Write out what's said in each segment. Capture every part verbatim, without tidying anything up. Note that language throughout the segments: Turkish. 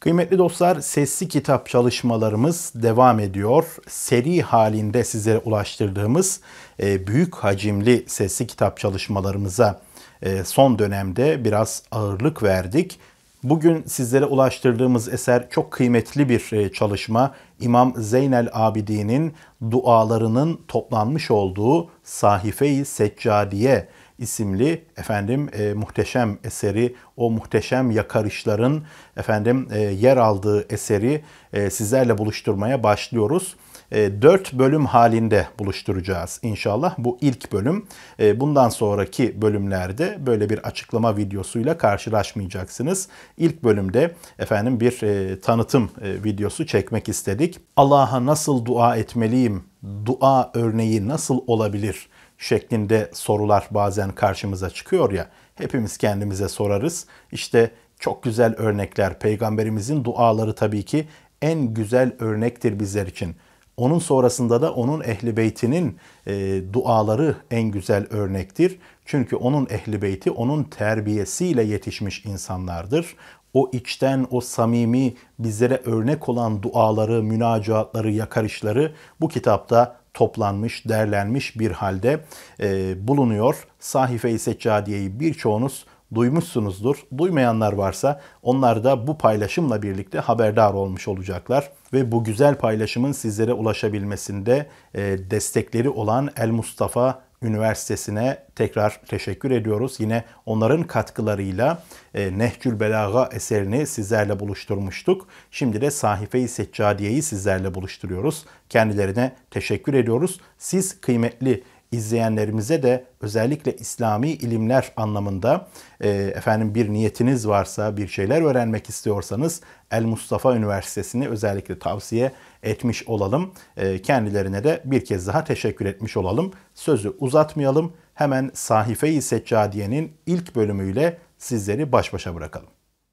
Kıymetli dostlar, sesli kitap çalışmalarımız devam ediyor. Seri halinde size ulaştırdığımız e, büyük hacimli sesli kitap çalışmalarımıza e, son dönemde biraz ağırlık verdik. Bugün sizlere ulaştırdığımız eser çok kıymetli bir e, çalışma. İmam Zeynel Abidin'in dualarının toplanmış olduğu Sahife-i Seccadiye isimli efendim e, muhteşem eseri, o muhteşem yakarışların efendim e, yer aldığı eseri e, sizlerle buluşturmaya başlıyoruz. E, dört bölüm halinde buluşturacağız inşallah. Bu ilk bölüm. E, bundan sonraki bölümlerde böyle bir açıklama videosuyla karşılaşmayacaksınız. İlk bölümde efendim bir e, tanıtım e, videosu çekmek istedik. Allah'a nasıl dua etmeliyim? Dua örneği nasıl olabilir? Şeklinde sorular bazen karşımıza çıkıyor ya, hepimiz kendimize sorarız. İşte çok güzel örnekler, Peygamberimizin duaları tabii ki en güzel örnektir bizler için. Onun sonrasında da onun ehli beytinin e, duaları en güzel örnektir. Çünkü onun ehli beyti onun terbiyesiyle yetişmiş insanlardır. O içten, o samimi, bizlere örnek olan duaları, münacatları, yakarışları bu kitapta toplanmış, derlenmiş bir halde e, bulunuyor. Sahife-i Seccadiye'yi birçoğunuz duymuşsunuzdur. Duymayanlar varsa onlar da bu paylaşımla birlikte haberdar olmuş olacaklar. Ve bu güzel paylaşımın sizlere ulaşabilmesinde e, destekleri olan El Mustafa Üniversitesi'ne tekrar teşekkür ediyoruz. Yine onların katkılarıyla e, Nehcül Belaga eserini sizlerle buluşturmuştuk. Şimdi de Sahife-i Seccadiye'yi sizlerle buluşturuyoruz. Kendilerine teşekkür ediyoruz. Siz kıymetli izleyenlerimize de özellikle İslami ilimler anlamında e, efendim bir niyetiniz varsa, bir şeyler öğrenmek istiyorsanız El Mustafa Üniversitesi'ni özellikle tavsiye etmiş olalım. E, kendilerine de bir kez daha teşekkür etmiş olalım. Sözü uzatmayalım. Hemen Sahife-i Seccadiye'nin ilk bölümüyle sizleri baş başa bırakalım.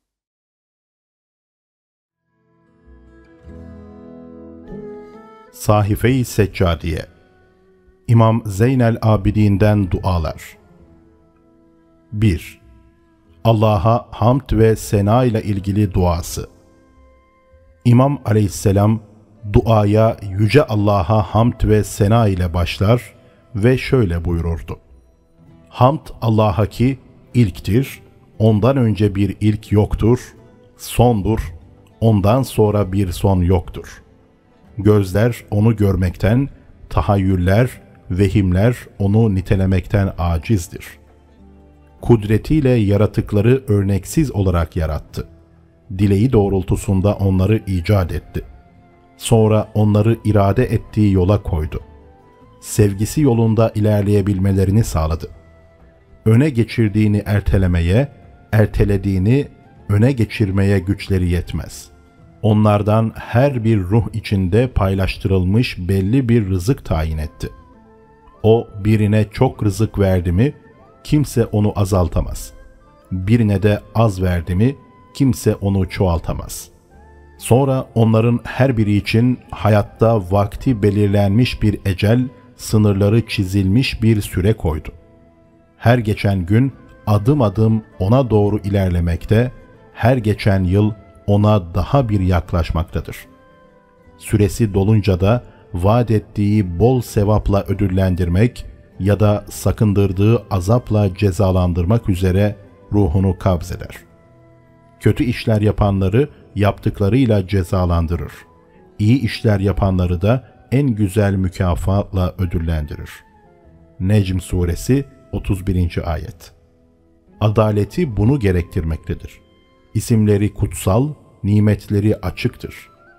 Sahife-i Seccadiye, İmam Zeynel Abidin'den dualar. bir. Allah'a hamd ve sena ile ilgili duası. İmam Aleyhisselam duaya Yüce Allah'a hamd ve sena ile başlar ve şöyle buyururdu: Hamd Allah'a ki ilktir, ondan önce bir ilk yoktur, sondur, ondan sonra bir son yoktur. Gözler onu görmekten, tahayyüller, vehimler onu nitelemekten acizdir. Kudretiyle yaratıkları örneksiz olarak yarattı. Dileği doğrultusunda onları icat etti. Sonra onları irade ettiği yola koydu. Sevgisi yolunda ilerleyebilmelerini sağladı. Öne geçirdiğini ertelemeye, ertelediğini öne geçirmeye güçleri yetmez. Onlardan her bir ruh içinde paylaştırılmış belli bir rızık tayin etti. O birine çok rızık verdi mi, kimse onu azaltamaz. Birine de az verdi mi, kimse onu çoğaltamaz. Sonra onların her biri için hayatta vakti belirlenmiş bir ecel, sınırları çizilmiş bir süre koydu. Her geçen gün adım adım ona doğru ilerlemekte, her geçen yıl ona daha bir yaklaşmaktadır. Süresi dolunca da vaat ettiği bol sevapla ödüllendirmek ya da sakındırdığı azapla cezalandırmak üzere ruhunu kabzeder. Kötü işler yapanları yaptıklarıyla cezalandırır. İyi işler yapanları da en güzel mükafatla ödüllendirir. Necm Suresi otuz birinci ayet. Adaleti bunu gerektirmektedir. İsimleri kutsal, nimetleri açıktır.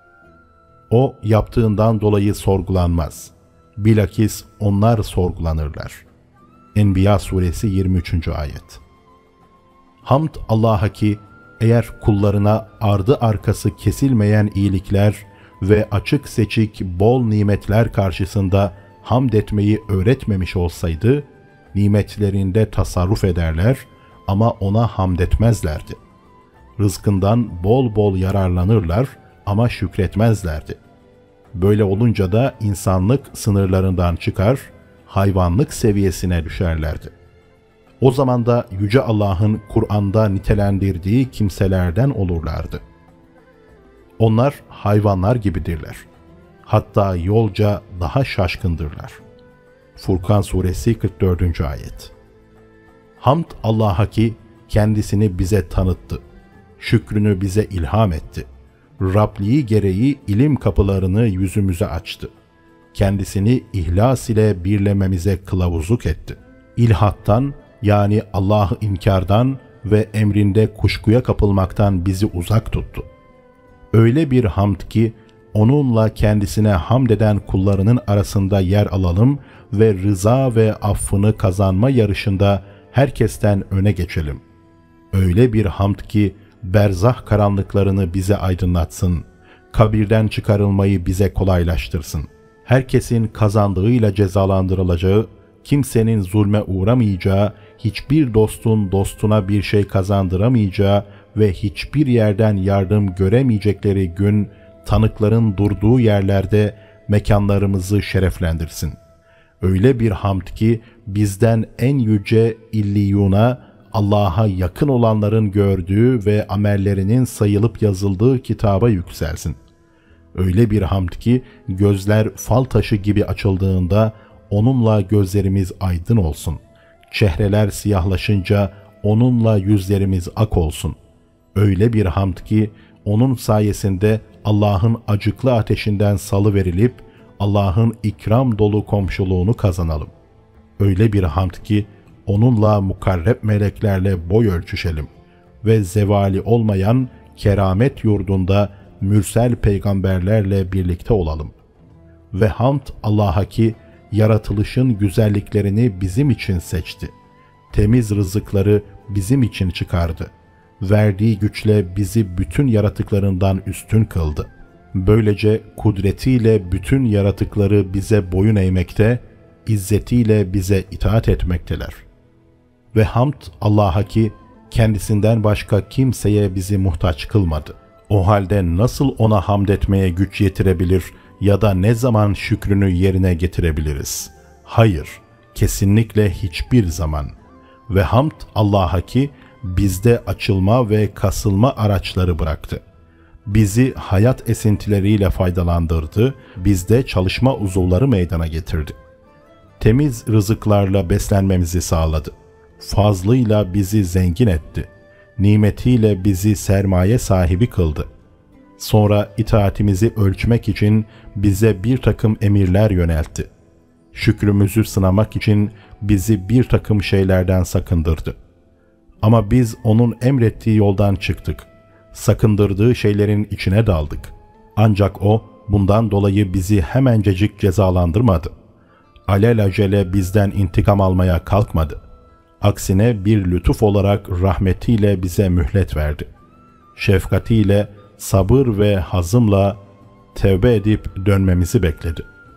O yaptığından dolayı sorgulanmaz. Bilakis onlar sorgulanırlar. Enbiya Suresi yirmi üçüncü ayet. Hamd Allah'a ki eğer kullarına ardı arkası kesilmeyen iyilikler ve açık seçik bol nimetler karşısında hamd etmeyi öğretmemiş olsaydı, nimetlerinde tasarruf ederler ama ona hamd etmezlerdi. Rızkından bol bol yararlanırlar ama şükretmezlerdi. Böyle olunca da insanlık sınırlarından çıkar, hayvanlık seviyesine düşerlerdi. O zaman da Yüce Allah'ın Kur'an'da nitelendirdiği kimselerden olurlardı. Onlar hayvanlar gibidirler. Hatta yolca daha şaşkındırlar. Furkan Suresi kırk dördüncü ayet. Hamd Allah'a ki kendisini bize tanıttı. Şükrünü bize ilham etti. Rabliği gereği ilim kapılarını yüzümüze açtı. Kendisini ihlas ile birlememize kılavuzluk etti. İlhattan, yani Allah'ı inkardan ve emrinde kuşkuya kapılmaktan bizi uzak tuttu. Öyle bir hamd ki onunla kendisine hamd eden kullarının arasında yer alalım ve rıza ve affını kazanma yarışında herkesten öne geçelim. Öyle bir hamd ki berzah karanlıklarını bize aydınlatsın, kabirden çıkarılmayı bize kolaylaştırsın. Herkesin kazandığıyla cezalandırılacağı, kimsenin zulme uğramayacağı, hiçbir dostun dostuna bir şey kazandıramayacağı ve hiçbir yerden yardım göremeyecekleri gün, tanıkların durduğu yerlerde mekanlarımızı şereflendirsin. Öyle bir hamd ki bizden en yüce illiyuna, Allah'a yakın olanların gördüğü ve amellerinin sayılıp yazıldığı kitaba yükselsin. Öyle bir hamd ki gözler fal taşı gibi açıldığında onunla gözlerimiz aydın olsun. Çehreler siyahlaşınca onunla yüzlerimiz ak olsun. Öyle bir hamd ki onun sayesinde Allah'ın acıklı ateşinden salıverilip Allah'ın ikram dolu komşuluğunu kazanalım. Öyle bir hamd ki onunla mukarreb meleklerle boy ölçüşelim ve zevali olmayan keramet yurdunda mürsel peygamberlerle birlikte olalım. Ve hamd Allah'a ki yaratılışın güzelliklerini bizim için seçti. Temiz rızıkları bizim için çıkardı. Verdiği güçle bizi bütün yaratıklarından üstün kıldı. Böylece kudretiyle bütün yaratıkları bize boyun eğmekte, izzetiyle bize itaat etmekteler. Ve hamd Allah'a ki kendisinden başka kimseye bizi muhtaç kılmadı. O halde nasıl ona hamd etmeye güç yetirebilir ya da ne zaman şükrünü yerine getirebiliriz? Hayır, kesinlikle hiçbir zaman. Ve hamd Allah'a ki bizde açılma ve kasılma araçları bıraktı. Bizi hayat esintileriyle faydalandırdı, bizde çalışma uzuvları meydana getirdi. Temiz rızıklarla beslenmemizi sağladı. Fazlıyla bizi zengin etti. Nimetiyle bizi sermaye sahibi kıldı. Sonra itaatimizi ölçmek için bize bir takım emirler yöneltti. Şükrümüzü sınamak için bizi bir takım şeylerden sakındırdı. Ama biz onun emrettiği yoldan çıktık. Sakındırdığı şeylerin içine daldık. Ancak o bundan dolayı bizi hemencecik cezalandırmadı. Alelacele bizden intikam almaya kalkmadı. Aksine bir lütuf olarak rahmetiyle bize mühlet verdi. Şefkatiyle, sabır ve hazımla tevbe edip dönmemizi bekledi.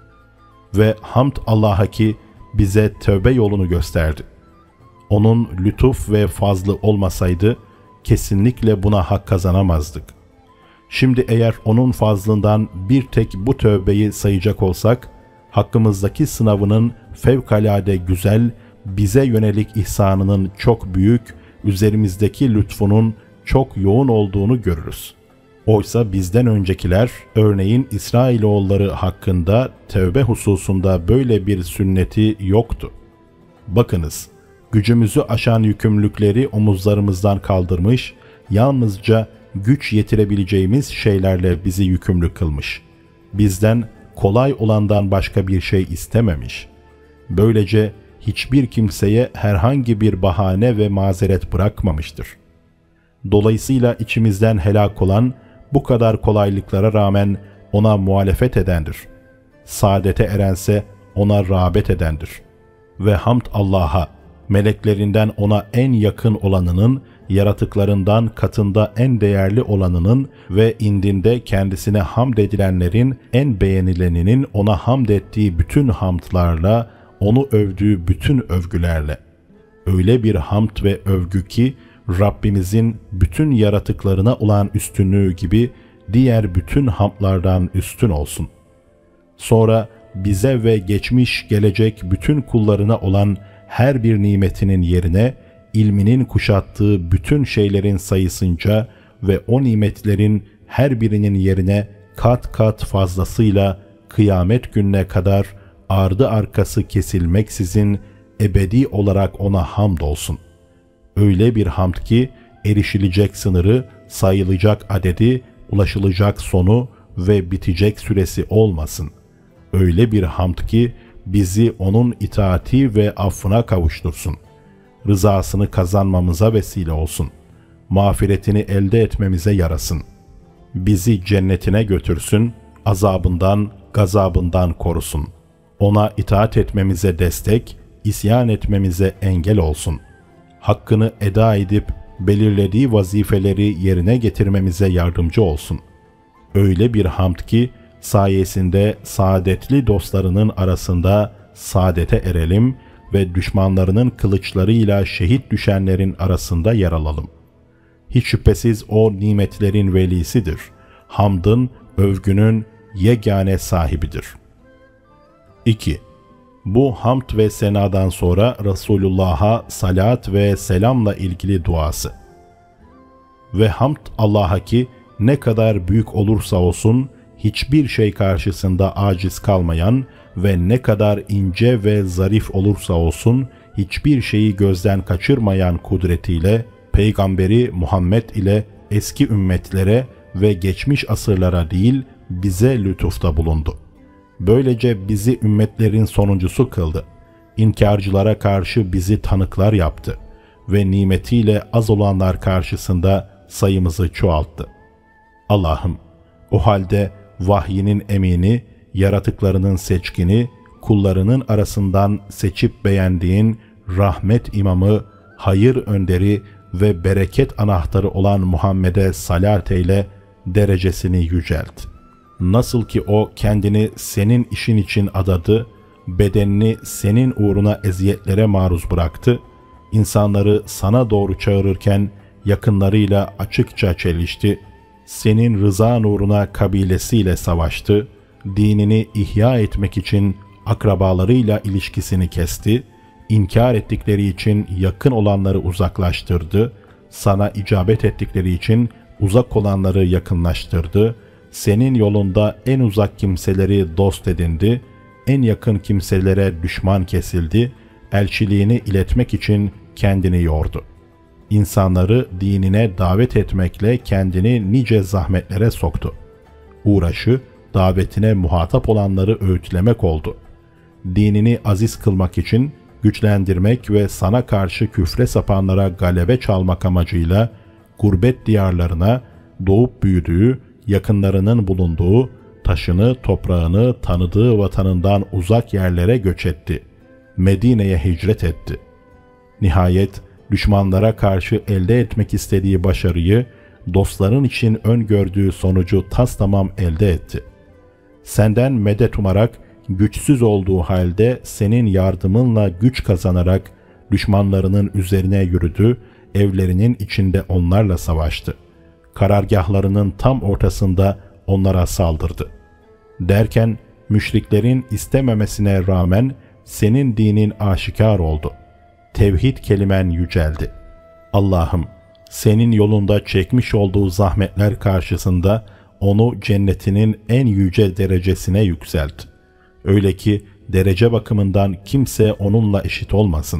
Ve hamd Allah'a ki bize tövbe yolunu gösterdi. Onun lütuf ve fazlı olmasaydı kesinlikle buna hak kazanamazdık. Şimdi eğer onun fazlından bir tek bu tövbeyi sayacak olsak, hakkımızdaki sınavının fevkalade güzel, bize yönelik ihsanının çok büyük, üzerimizdeki lütfunun çok yoğun olduğunu görürüz. Oysa bizden öncekiler, örneğin İsrailoğulları hakkında tövbe hususunda böyle bir sünneti yoktu. Bakınız, gücümüzü aşan yükümlülükleri omuzlarımızdan kaldırmış, yalnızca güç yetirebileceğimiz şeylerle bizi yükümlü kılmış. Bizden kolay olandan başka bir şey istememiş. Böylece hiçbir kimseye herhangi bir bahane ve mazeret bırakmamıştır. Dolayısıyla içimizden helak olan, bu kadar kolaylıklara rağmen ona muhalefet edendir. Saadete erense ona rağbet edendir. Ve hamd Allah'a, meleklerinden ona en yakın olanının, yaratıklarından katında en değerli olanının ve indinde kendisine hamd edilenlerin en beğenileninin ona hamd ettiği bütün hamdlarla, onu övdüğü bütün övgülerle. Öyle bir hamd ve övgü ki, Rabbimizin bütün yaratıklarına olan üstünlüğü gibi diğer bütün hamdlardan üstün olsun. Sonra bize ve geçmiş gelecek bütün kullarına olan her bir nimetinin yerine ilminin kuşattığı bütün şeylerin sayısınca ve o nimetlerin her birinin yerine kat kat fazlasıyla kıyamet gününe kadar ardı arkası kesilmeksizin ebedi olarak ona hamdolsun. Öyle bir hamd ki erişilecek sınırı, sayılacak adedi, ulaşılacak sonu ve bitecek süresi olmasın. Öyle bir hamd ki bizi onun itaati ve affına kavuştursun. Rızasını kazanmamıza vesile olsun. Mağfiretini elde etmemize yarasın. Bizi cennetine götürsün, azabından, gazabından korusun. Ona itaat etmemize destek, isyan etmemize engel olsun. Hakkını eda edip belirlediği vazifeleri yerine getirmemize yardımcı olsun. Öyle bir hamd ki sayesinde saadetli dostlarının arasında saadete erelim ve düşmanlarının kılıçlarıyla şehit düşenlerin arasında yer alalım. Hiç şüphesiz o nimetlerin velisidir. Hamdın, övgünün yegane sahibidir. iki. Bu hamd ve senadan sonra Resulullah'a salat ve selamla ilgili duası. Ve hamd Allah'a ki ne kadar büyük olursa olsun hiçbir şey karşısında aciz kalmayan ve ne kadar ince ve zarif olursa olsun hiçbir şeyi gözden kaçırmayan kudretiyle Peygamberi Muhammed ile eski ümmetlere ve geçmiş asırlara değil bize lütufta bulundu. Böylece bizi ümmetlerin sonuncusu kıldı. İnkarcılara karşı bizi tanıklar yaptı ve nimetiyle az olanlar karşısında sayımızı çoğalttı. Allah'ım, o halde vahyinin emini, yaratıklarının seçkini, kullarının arasından seçip beğendiğin rahmet imamı, hayır önderi ve bereket anahtarı olan Muhammed'e salat eyle, derecesini yücelt. Nasıl ki o kendini senin işin için adadı, bedenini senin uğruna eziyetlere maruz bıraktı, insanları sana doğru çağırırken yakınlarıyla açıkça çelişti, senin rızan uğruna kabilesiyle savaştı, dinini ihya etmek için akrabalarıyla ilişkisini kesti, inkar ettikleri için yakın olanları uzaklaştırdı, sana icabet ettikleri için uzak olanları yakınlaştırdı, senin yolunda en uzak kimseleri dost edindi, en yakın kimselere düşman kesildi, elçiliğini iletmek için kendini yordu. İnsanları dinine davet etmekle kendini nice zahmetlere soktu. Uğraşı, davetine muhatap olanları öğütlemek oldu. Dinini aziz kılmak için güçlendirmek ve sana karşı küfre sapanlara galebe çalmak amacıyla gurbet diyarlarına, doğup büyüdüğü, yakınlarının bulunduğu, taşını, toprağını, tanıdığı vatanından uzak yerlere göç etti. Medine'ye hicret etti. Nihayet düşmanlara karşı elde etmek istediği başarıyı, dostların için öngördüğü sonucu tastamam elde etti. Senden medet umarak, güçsüz olduğu halde senin yardımınla güç kazanarak düşmanlarının üzerine yürüdü, evlerinin içinde onlarla savaştı. Karargahlarının tam ortasında onlara saldırdı. Derken müşriklerin istememesine rağmen senin dinin aşikar oldu. Tevhid kelimen yüceldi. Allah'ım, senin yolunda çekmiş olduğu zahmetler karşısında onu cennetinin en yüce derecesine yükselt. Öyle ki derece bakımından kimse onunla eşit olmasın.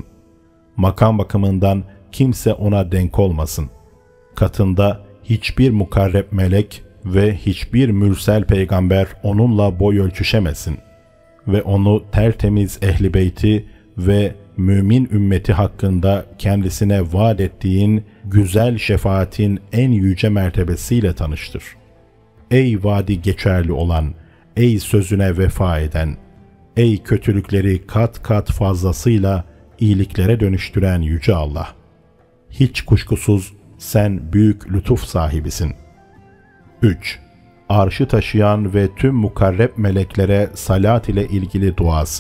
Makam bakımından kimse ona denk olmasın. Katında hiçbir mukarreb melek ve hiçbir mürsel peygamber onunla boy ölçüşemesin. Ve onu tertemiz ehli beyti ve mümin ümmeti hakkında kendisine vaat ettiğin güzel şefaatin en yüce mertebesiyle tanıştır. Ey vaadi geçerli olan, ey sözüne vefa eden, ey kötülükleri kat kat fazlasıyla iyiliklere dönüştüren yüce Allah! Hiç kuşkusuz sen büyük lütuf sahibisin. üç. Arşı taşıyan ve tüm mukarreb meleklere salat ile ilgili duası.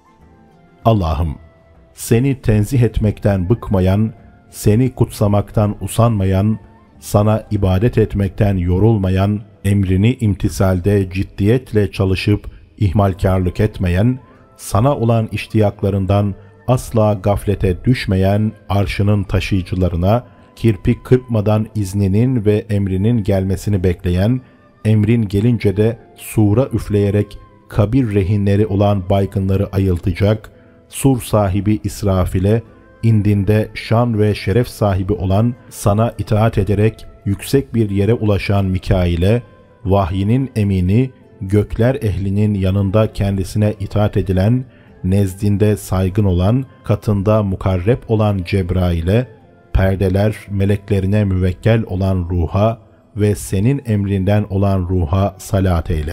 Allah'ım, seni tenzih etmekten bıkmayan, seni kutsamaktan usanmayan, sana ibadet etmekten yorulmayan, emrini imtisalde ciddiyetle çalışıp ihmalkarlık etmeyen, sana olan iştiyaklarından asla gaflete düşmeyen arşının taşıyıcılarına, kirpi kırpmadan izninin ve emrinin gelmesini bekleyen, emrin gelince de sura üfleyerek kabir rehinleri olan baygınları ayıltacak, sur sahibi İsrafil'e, indinde şan ve şeref sahibi olan, sana itaat ederek yüksek bir yere ulaşan Mikail'e, vahyinin emini, gökler ehlinin yanında kendisine itaat edilen, nezdinde saygın olan, katında mukarreb olan Cebrail'e, perdeler meleklerine müvekkel olan ruha ve senin emrinden olan ruha salat eyle.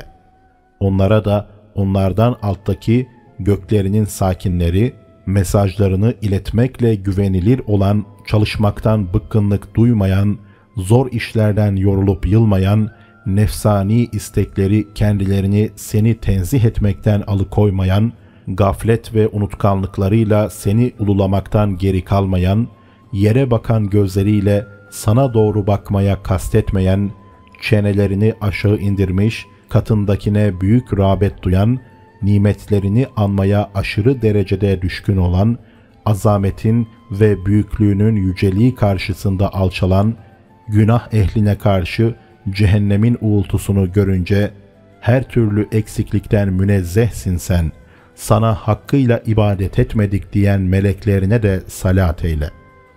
Onlara da onlardan alttaki göklerinin sakinleri, mesajlarını iletmekle güvenilir olan, çalışmaktan bıkkınlık duymayan, zor işlerden yorulup yılmayan, nefsani istekleri kendilerini seni tenzih etmekten alıkoymayan, gaflet ve unutkanlıklarıyla seni ululamaktan geri kalmayan, yere bakan gözleriyle sana doğru bakmaya kastetmeyen, çenelerini aşağı indirmiş, katındakine büyük rağbet duyan, nimetlerini anmaya aşırı derecede düşkün olan, azametin ve büyüklüğünün yüceliği karşısında alçalan, günah ehline karşı cehennemin uğultusunu görünce, her türlü eksiklikten münezzehsin sen, sana hakkıyla ibadet etmedik diyen meleklerine de salat eyle.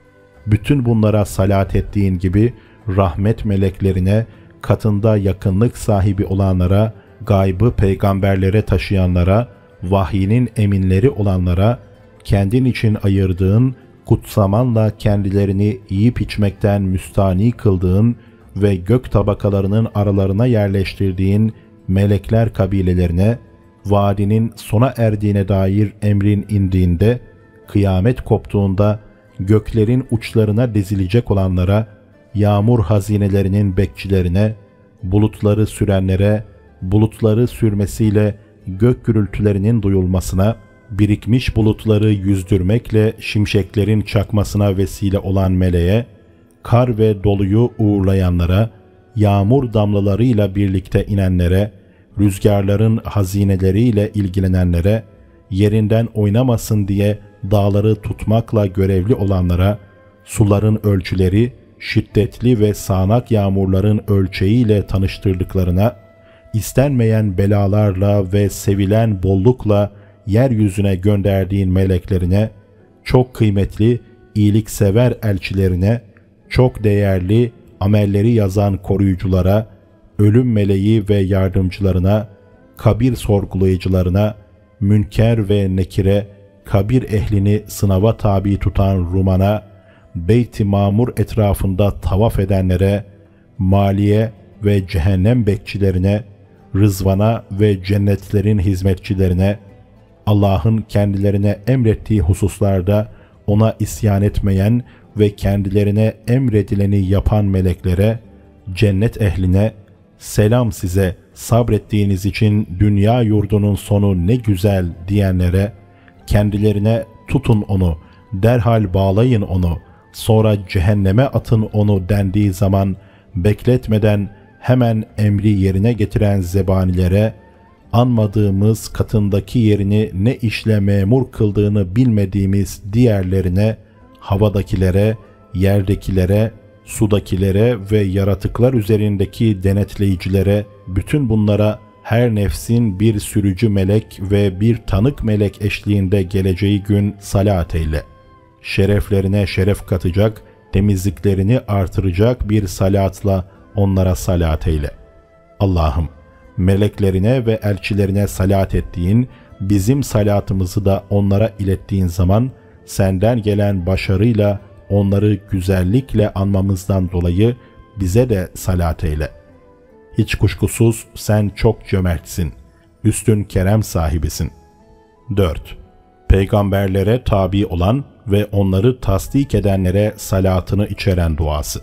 Bütün bunlara salat ettiğin gibi, rahmet meleklerine, katında yakınlık sahibi olanlara, gaybı peygamberlere taşıyanlara, vahyinin eminleri olanlara, kendin için ayırdığın, kutsamanla kendilerini yiyip içmekten müstani kıldığın ve gök tabakalarının aralarına yerleştirdiğin melekler kabilelerine, vaadinin sona erdiğine dair emrin indiğinde, kıyamet koptuğunda göklerin uçlarına dizilecek olanlara, yağmur hazinelerinin bekçilerine, bulutları sürenlere, bulutları sürmesiyle gök gürültülerinin duyulmasına, birikmiş bulutları yüzdürmekle şimşeklerin çakmasına vesile olan meleğe, kar ve doluyu uğurlayanlara, yağmur damlalarıyla birlikte inenlere, rüzgarların hazineleriyle ilgilenenlere, yerinden oynamasın diye dağları tutmakla görevli olanlara, suların ölçüleri, şiddetli ve sağanak yağmurların ölçeğiyle tanıştırdıklarına, istenmeyen belalarla ve sevilen bollukla yeryüzüne gönderdiğin meleklerine, çok kıymetli, iyiliksever elçilerine, çok değerli amelleri yazan koruyuculara, ölüm meleği ve yardımcılarına, kabir sorgulayıcılarına, münker ve nekire, kabir ehlini sınava tabi tutan Ruman'a, Beyt-i Mamur etrafında tavaf edenlere, maliye ve cehennem bekçilerine, rızvana ve cennetlerin hizmetçilerine, Allah'ın kendilerine emrettiği hususlarda ona isyan etmeyen ve kendilerine emredileni yapan meleklere, cennet ehline, selam size sabrettiğiniz için dünya yurdunun sonu ne güzel diyenlere, kendilerine tutun onu, derhal bağlayın onu, sonra cehenneme atın onu dendiği zaman bekletmeden hemen emri yerine getiren zebanilere, anmadığımız katındaki yerini ne işle memur kıldığını bilmediğimiz diğerlerine, havadakilere, yerdekilere, sudakilere ve yaratıklar üzerindeki denetleyicilere, bütün bunlara her nefsin bir sürücü melek ve bir tanık melek eşliğinde geleceği gün salat eyle. Şereflerine şeref katacak, temizliklerini artıracak bir salatla onlara salat eyle. Allah'ım, meleklerine ve elçilerine salat ettiğin, bizim salatımızı da onlara ilettiğin zaman, senden gelen başarıyla onları güzellikle anmamızdan dolayı bize de salat eyle. Hiç kuşkusuz sen çok cömertsin, üstün kerem sahibisin. dört. Peygamberlere tabi olan ve onları tasdik edenlere salatını içeren duası.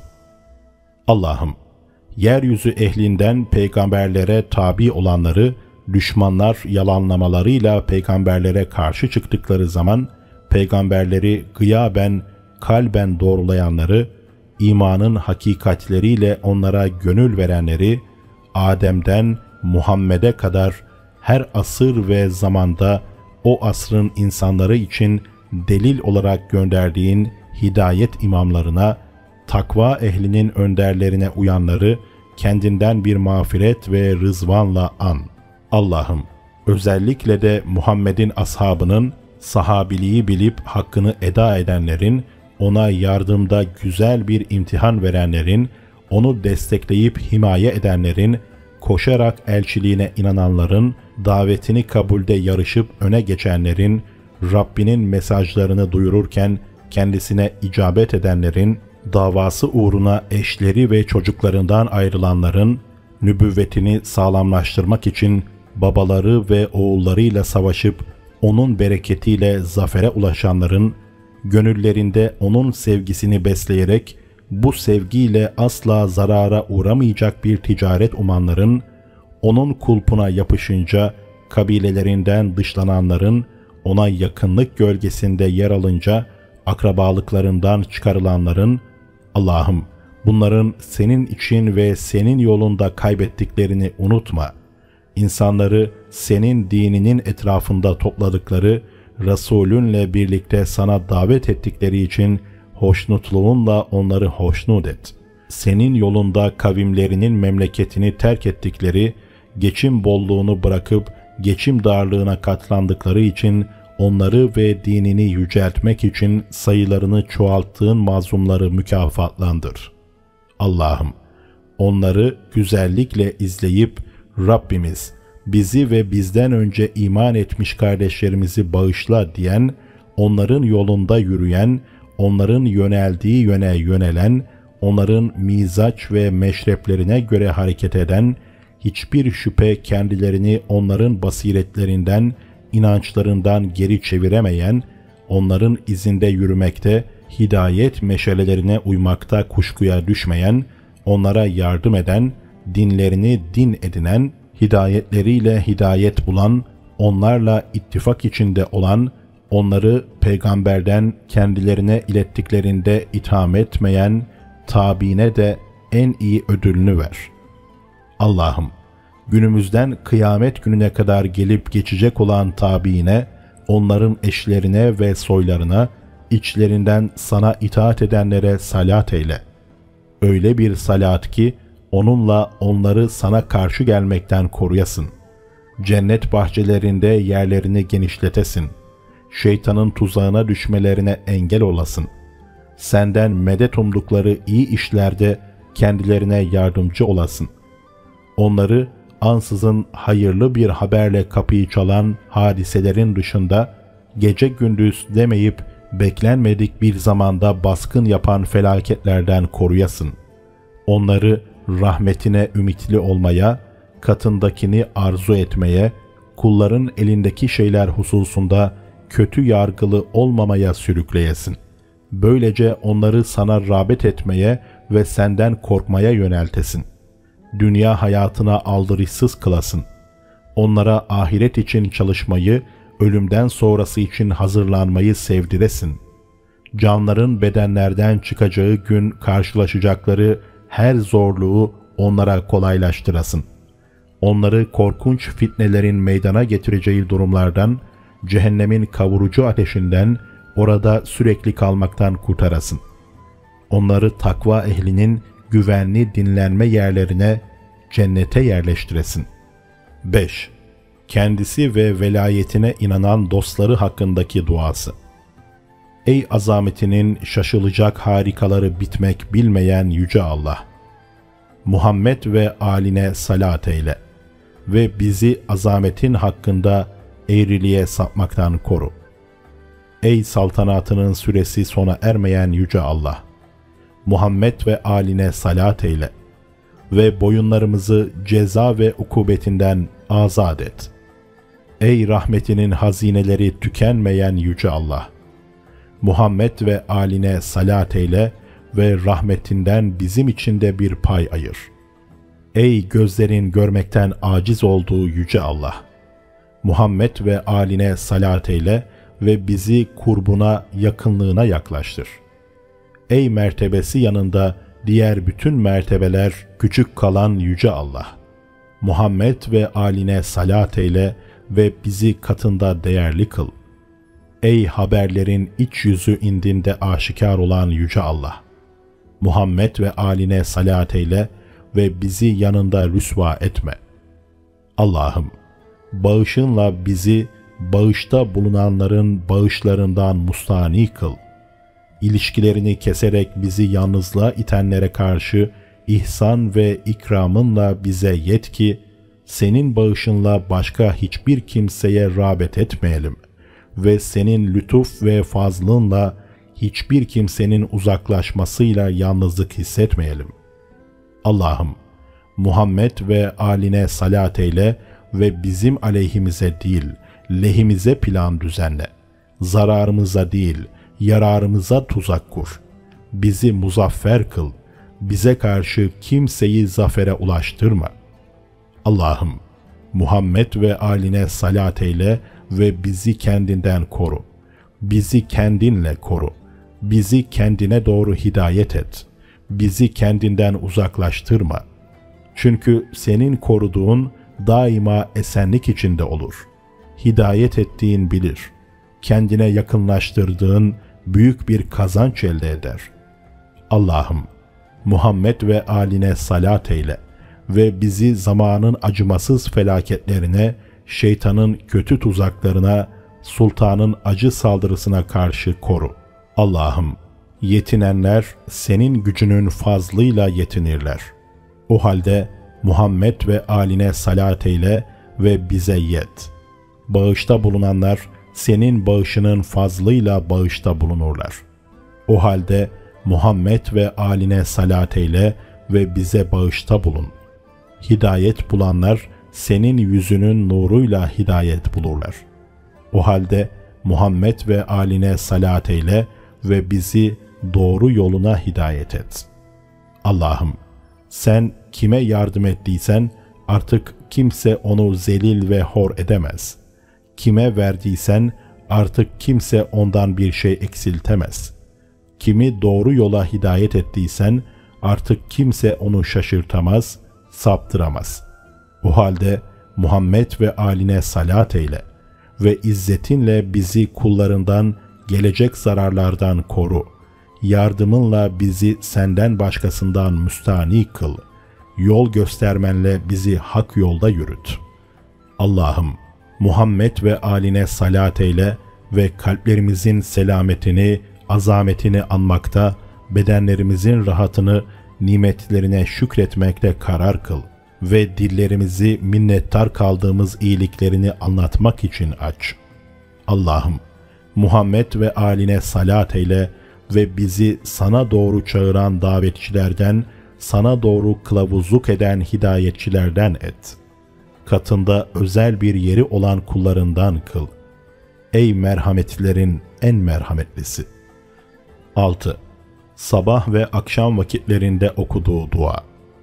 Allah'ım, yeryüzü ehlinden peygamberlere tabi olanları, düşmanlar yalanlamalarıyla peygamberlere karşı çıktıkları zaman, peygamberleri gıyaben, kalben doğrulayanları, imanın hakikatleriyle onlara gönül verenleri, Adem'den Muhammed'e kadar her asır ve zamanda o asrın insanları için delil olarak gönderdiğin hidayet imamlarına, takva ehlinin önderlerine uyanları kendinden bir mağfiret ve rızvanla an. Allah'ım, özellikle de Muhammed'in ashabının, sahabiliği bilip hakkını eda edenlerin, ona yardımda güzel bir imtihan verenlerin, onu destekleyip himaye edenlerin, koşarak elçiliğine inananların, davetini kabulde yarışıp öne geçenlerin, Rabbinin mesajlarını duyururken kendisine icabet edenlerin, davası uğruna eşleri ve çocuklarından ayrılanların, nübüvvetini sağlamlaştırmak için babaları ve oğullarıyla savaşıp onun bereketiyle zafere ulaşanların, gönüllerinde onun sevgisini besleyerek bu sevgiyle asla zarara uğramayacak bir ticaret umanların, onun kulpuna yapışınca kabilelerinden dışlananların, ona yakınlık gölgesinde yer alınca akrabalıklarından çıkarılanların, Allah'ım bunların senin için ve senin yolunda kaybettiklerini unutma. İnsanları senin dininin etrafında topladıkları, Resulünle birlikte sana davet ettikleri için hoşnutluğunla onları hoşnut et. Senin yolunda kavimlerinin memleketini terk ettikleri, geçim bolluğunu bırakıp geçim darlığına katlandıkları için onları ve dinini yüceltmek için sayılarını çoğalttığın mazlumları mükafatlandır. Allah'ım, onları güzellikle izleyip Rabbimiz bizi ve bizden önce iman etmiş kardeşlerimizi bağışla diyen, onların yolunda yürüyen, onların yöneldiği yöne yönelen, onların mizaç ve meşreplerine göre hareket eden, hiçbir şüphe kendilerini onların basiretlerinden, inançlarından geri çeviremeyen, onların izinde yürümekte, hidayet meşalelerine uymakta kuşkuya düşmeyen, onlara yardım eden, dinlerini din edinen, hidayetleriyle hidayet bulan, onlarla ittifak içinde olan, onları peygamberden kendilerine ilettiklerinde itham etmeyen, tabiine de en iyi ödülünü ver. Allah'ım, günümüzden kıyamet gününe kadar gelip geçecek olan tabiine, onların eşlerine ve soylarına, içlerinden sana itaat edenlere salat eyle. Öyle bir salat ki, onunla onları sana karşı gelmekten koruyasın. Cennet bahçelerinde yerlerini genişletesin. Şeytanın tuzağına düşmelerine engel olasın. Senden medet umdukları iyi işlerde kendilerine yardımcı olasın. Onları ansızın hayırlı bir haberle kapıyı çalan hadiselerin dışında gece gündüz demeyip beklenmedik bir zamanda baskın yapan felaketlerden koruyasın. Onları rahmetine ümitli olmaya, katındakini arzu etmeye, kulların elindeki şeyler hususunda kötü yargılı olmamaya sürükleyesin. Böylece onları sana rağbet etmeye ve senden korkmaya yöneltesin. Dünya hayatına aldırışsız kılasın. Onlara ahiret için çalışmayı, ölümden sonrası için hazırlanmayı sevdiresin. Canların bedenlerden çıkacağı gün karşılaşacakları her zorluğu onlara kolaylaştırasın. Onları korkunç fitnelerin meydana getireceği durumlardan, cehennemin kavurucu ateşinden, orada sürekli kalmaktan kurtarasın. Onları takva ehlinin güvenli dinlenme yerlerine, cennete yerleştiresin. beş. Kendisi ve velayetine inanan dostları hakkındaki duası. Ey azametinin şaşılacak harikaları bitmek bilmeyen Yüce Allah! Muhammed ve âline salat eyle ve bizi azametin hakkında eğriliğe sapmaktan koru. Ey saltanatının süresi sona ermeyen Yüce Allah! Muhammed ve âline salat eyle ve boyunlarımızı ceza ve ukubetinden azat et. Ey rahmetinin hazineleri tükenmeyen Yüce Allah! Muhammed ve âline salat eyle ve rahmetinden bizim için de bir pay ayır. Ey gözlerin görmekten aciz olduğu Yüce Allah! Muhammed ve âline salat eyle ve bizi kurbuna, yakınlığına yaklaştır. Ey mertebesi yanında diğer bütün mertebeler küçük kalan Yüce Allah! Muhammed ve âline salat eyle ve bizi katında değerli kıl. Ey haberlerin iç yüzü indinde aşikar olan Yüce Allah! Muhammed ve âline salat eyle ve bizi yanında rüsva etme. Allah'ım, bağışınla bizi bağışta bulunanların bağışlarından mustani kıl. İlişkilerini keserek bizi yalnızlığa itenlere karşı ihsan ve ikramınla bize yet ki, senin bağışınla başka hiçbir kimseye rağbet etmeyelim ve senin lütuf ve fazlınla hiçbir kimsenin uzaklaşmasıyla yalnızlık hissetmeyelim. Allah'ım, Muhammed ve âline salat eyle ve bizim aleyhimize değil, lehimize plan düzenle. Zararımıza değil, yararımıza tuzak kur. Bizi muzaffer kıl. Bize karşı kimseyi zafere ulaştırma. Allah'ım, Muhammed ve âline salat eyle ve bizi kendinden koru. Bizi kendinle koru. Bizi kendine doğru hidayet et. Bizi kendinden uzaklaştırma. Çünkü senin koruduğun daima esenlik içinde olur. Hidayet ettiğin bilir. Kendine yakınlaştırdığın büyük bir kazanç elde eder. Allah'ım, Muhammed ve âline salat eyle ve bizi zamanın acımasız felaketlerine, şeytanın kötü tuzaklarına, sultanın acı saldırısına karşı koru. Allah'ım, yetinenler senin gücünün fazlıyla yetinirler. O halde Muhammed ve âline salat eyle ve bize yet. Bağışta bulunanlar senin bağışının fazlıyla bağışta bulunurlar. O halde Muhammed ve âline salat eyle ve bize bağışta bulun. Hidayet bulanlar senin yüzünün nuruyla hidayet bulurlar. O halde Muhammed ve âline salat eyle ve bizi doğru yoluna hidayet et. Allah'ım, sen kime yardım ettiysen artık kimse onu zelil ve hor edemez. Kime verdiysen artık kimse ondan bir şey eksiltemez. Kimi doğru yola hidayet ettiysen artık kimse onu şaşırtamaz, saptıramaz. O halde Muhammed ve âline salat eyle ve izzetinle bizi kullarından gelecek zararlardan koru. Yardımınla bizi senden başkasından müstani kıl. Yol göstermenle bizi hak yolda yürüt. Allah'ım, Muhammed ve âline salat eyle ve kalplerimizin selametini, azametini anmakta, bedenlerimizin rahatını, nimetlerine şükretmekte karar kıl ve dillerimizi minnettar kaldığımız iyiliklerini anlatmak için aç. Allah'ım, Muhammed ve âline salat eyle ve bizi sana doğru çağıran davetçilerden, sana doğru kılavuzluk eden hidayetçilerden et. Katında özel bir yeri olan kullarından kıl. Ey merhametlilerin en merhametlisi. altı. Sabah ve akşam vakitlerinde okuduğu dua.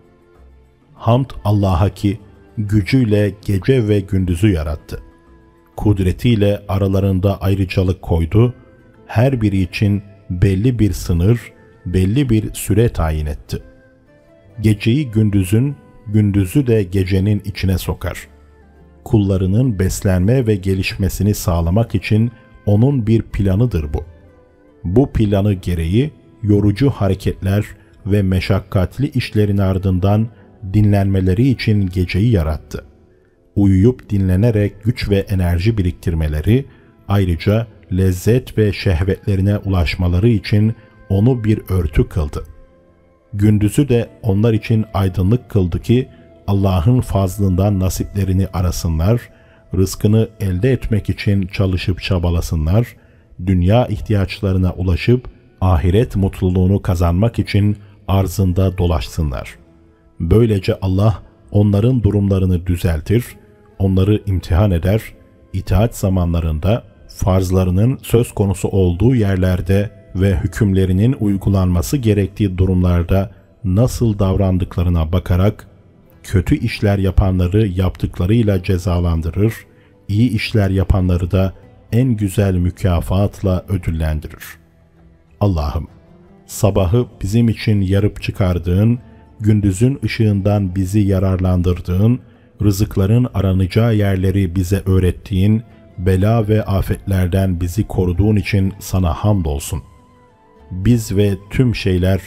Hamd Allah'a ki gücüyle gece ve gündüzü yarattı. Kudretiyle aralarında ayrıcalık koydu. Her biri için belli bir sınır, belli bir süre tayin etti. Geceyi gündüzün, gündüzü de gecenin içine sokar. Kullarının beslenme ve gelişmesini sağlamak için onun bir planıdır bu. Bu planı gereği yorucu hareketler ve meşakkatli işlerin ardından dinlenmeleri için geceyi yarattı. Uyuyup dinlenerek güç ve enerji biriktirmeleri, ayrıca lezzet ve şehvetlerine ulaşmaları için onu bir örtü kıldı. Gündüzü de onlar için aydınlık kıldı ki Allah'ın fazlından nasiplerini arasınlar, rızkını elde etmek için çalışıp çabalasınlar, dünya ihtiyaçlarına ulaşıp ahiret mutluluğunu kazanmak için arzında dolaşsınlar. Böylece Allah onların durumlarını düzeltir, onları imtihan eder, itaat zamanlarında farzlarının söz konusu olduğu yerlerde ve hükümlerinin uygulanması gerektiği durumlarda nasıl davrandıklarına bakarak kötü işler yapanları yaptıklarıyla cezalandırır, iyi işler yapanları da en güzel mükafatla ödüllendirir. Allah'ım, sabahı bizim için yarıp çıkardığın, gündüzün ışığından bizi yararlandırdığın, rızıkların aranacağı yerleri bize öğrettiğin, bela ve afetlerden bizi koruduğun için sana hamdolsun. Biz ve tüm şeyler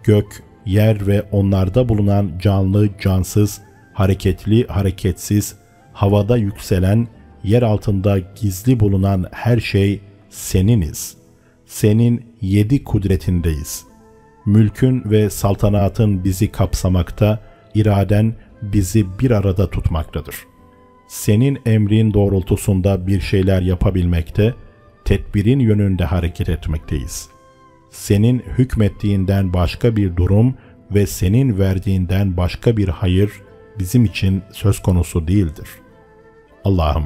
gök, yer ve onlarda bulunan canlı, cansız, hareketli, hareketsiz, havada yükselen, yer altında gizli bulunan her şey seniniz. Senin yedi kudretindeyiz. Mülkün ve saltanatın bizi kapsamakta, iraden bizi bir arada tutmaktadır. Senin emrin doğrultusunda bir şeyler yapabilmekte, tedbirin yönünde hareket etmekteyiz. Senin hükmettiğinden başka bir durum ve senin verdiğinden başka bir hayır bizim için söz konusu değildir. Allah'ım,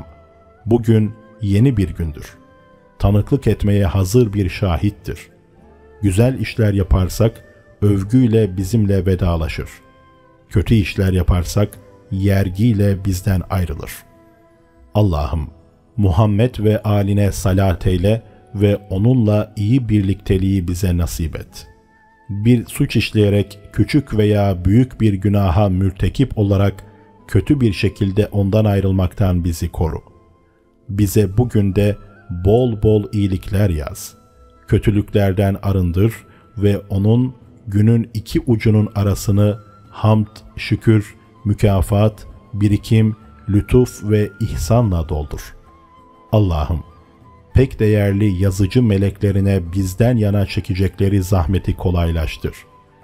bugün yeni bir gündür. Tanıklık etmeye hazır bir şahittir. Güzel işler yaparsak övgüyle bizimle vedalaşır. Kötü işler yaparsak yergiyle bizden ayrılır. Allah'ım, Muhammed ve âline salat eyle ve onunla iyi birlikteliği bize nasip et. Bir suç işleyerek küçük veya büyük bir günaha mürtekip olarak kötü bir şekilde ondan ayrılmaktan bizi koru. Bize bugün de bol bol iyilikler yaz. Kötülüklerden arındır ve onun günün iki ucunun arasını hamd, şükür, mükafat, birikim, lütuf ve ihsanla doldur. Allah'ım, pek değerli yazıcı meleklerine bizden yana çekecekleri zahmeti kolaylaştır.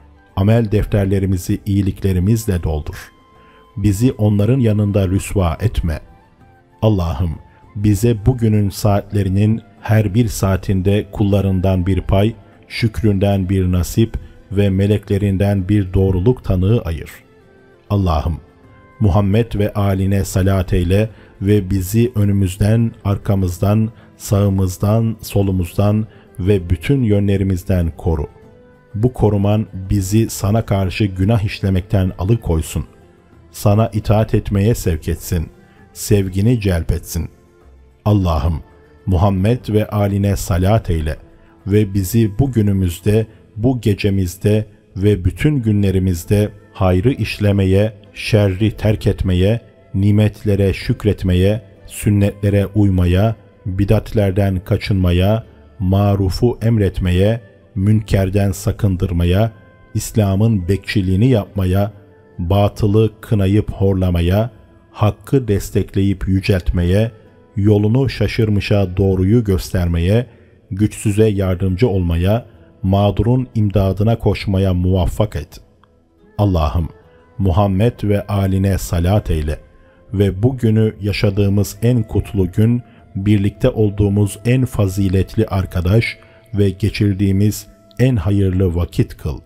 Amel defterlerimizi iyiliklerimizle doldur. Bizi onların yanında rüsva etme. Allah'ım, bize bugünün saatlerinin her bir saatinde kullarından bir pay, şükründen bir nasip ve meleklerinden bir doğruluk tanığı ayır. Allah'ım, Muhammed ve âline salat eyle ve bizi önümüzden, arkamızdan, sağımızdan, solumuzdan ve bütün yönlerimizden koru. Bu koruman bizi sana karşı günah işlemekten alıkoysun. Sana itaat etmeye sevk etsin. Sevgini celbetsin. Allah'ım, Muhammed ve âline salat eyle ve bizi bu günümüzde, bu gecemizde ve bütün günlerimizde hayrı işlemeye, şerri terk etmeye, nimetlere şükretmeye, sünnetlere uymaya, bidatlerden kaçınmaya, marufu emretmeye, münkerden sakındırmaya, İslam'ın bekçiliğini yapmaya, batılı kınayıp horlamaya, hakkı destekleyip yüceltmeye, yolunu şaşırmışa doğruyu göstermeye, güçsüze yardımcı olmaya, mağdurun imdadına koşmaya muvaffak et. Allah'ım, Muhammed ve âline salat eyle ve bugünü yaşadığımız en kutlu gün, birlikte olduğumuz en faziletli arkadaş ve geçirdiğimiz en hayırlı vakit kıl.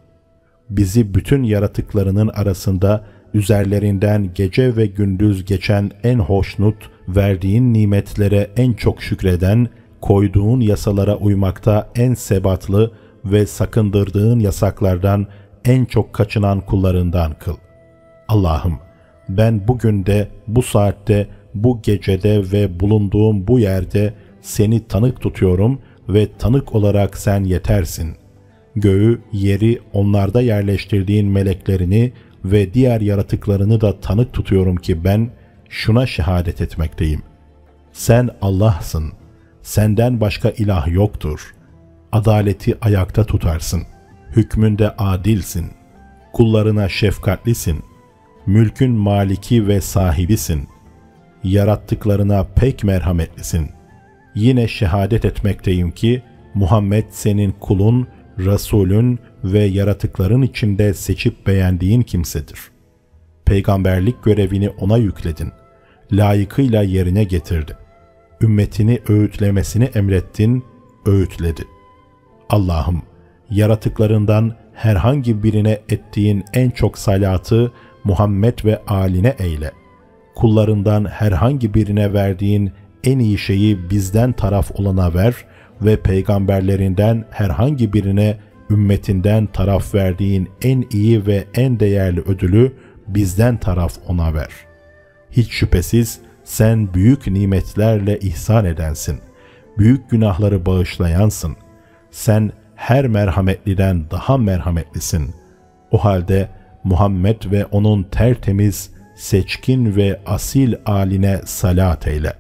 Bizi bütün yaratıklarının arasında üzerlerinden gece ve gündüz geçen en hoşnut, verdiğin nimetlere en çok şükreden, koyduğun yasalara uymakta en sebatlı ve sakındırdığın yasaklardan en çok kaçınan kullarından kıl. Allah'ım, ben bugün de, bu saatte, bu gecede ve bulunduğum bu yerde seni tanık tutuyorum ve tanık olarak sen yetersin. Göğü, yeri, onlarda yerleştirdiğin meleklerini ve diğer yaratıklarını da tanık tutuyorum ki ben şuna şehadet etmekteyim. Sen Allah'sın. Senden başka ilah yoktur. Adaleti ayakta tutarsın. Hükmünde adilsin. Kullarına şefkatlisin. Mülkün maliki ve sahibisin. Yarattıklarına pek merhametlisin. Yine şehadet etmekteyim ki Muhammed senin kulun, Resulün ve yaratıkların içinde seçip beğendiğin kimsedir. Peygamberlik görevini ona yükledin. Layıkıyla yerine getirdi. Ümmetini öğütlemesini emrettin, öğütledi. Allah'ım, yaratıklarından herhangi birine ettiğin en çok salatı Muhammed ve âline eyle. Kullarından herhangi birine verdiğin en iyi şeyi bizden taraf olana ver ve peygamberlerinden herhangi birine ümmetinden taraf verdiğin en iyi ve en değerli ödülü bizden taraf ona ver. Hiç şüphesiz sen büyük nimetlerle ihsan edensin. Büyük günahları bağışlayansın. Sen her merhametliden daha merhametlisin. O halde Muhammed ve onun tertemiz, seçkin ve asil âline salat eyle.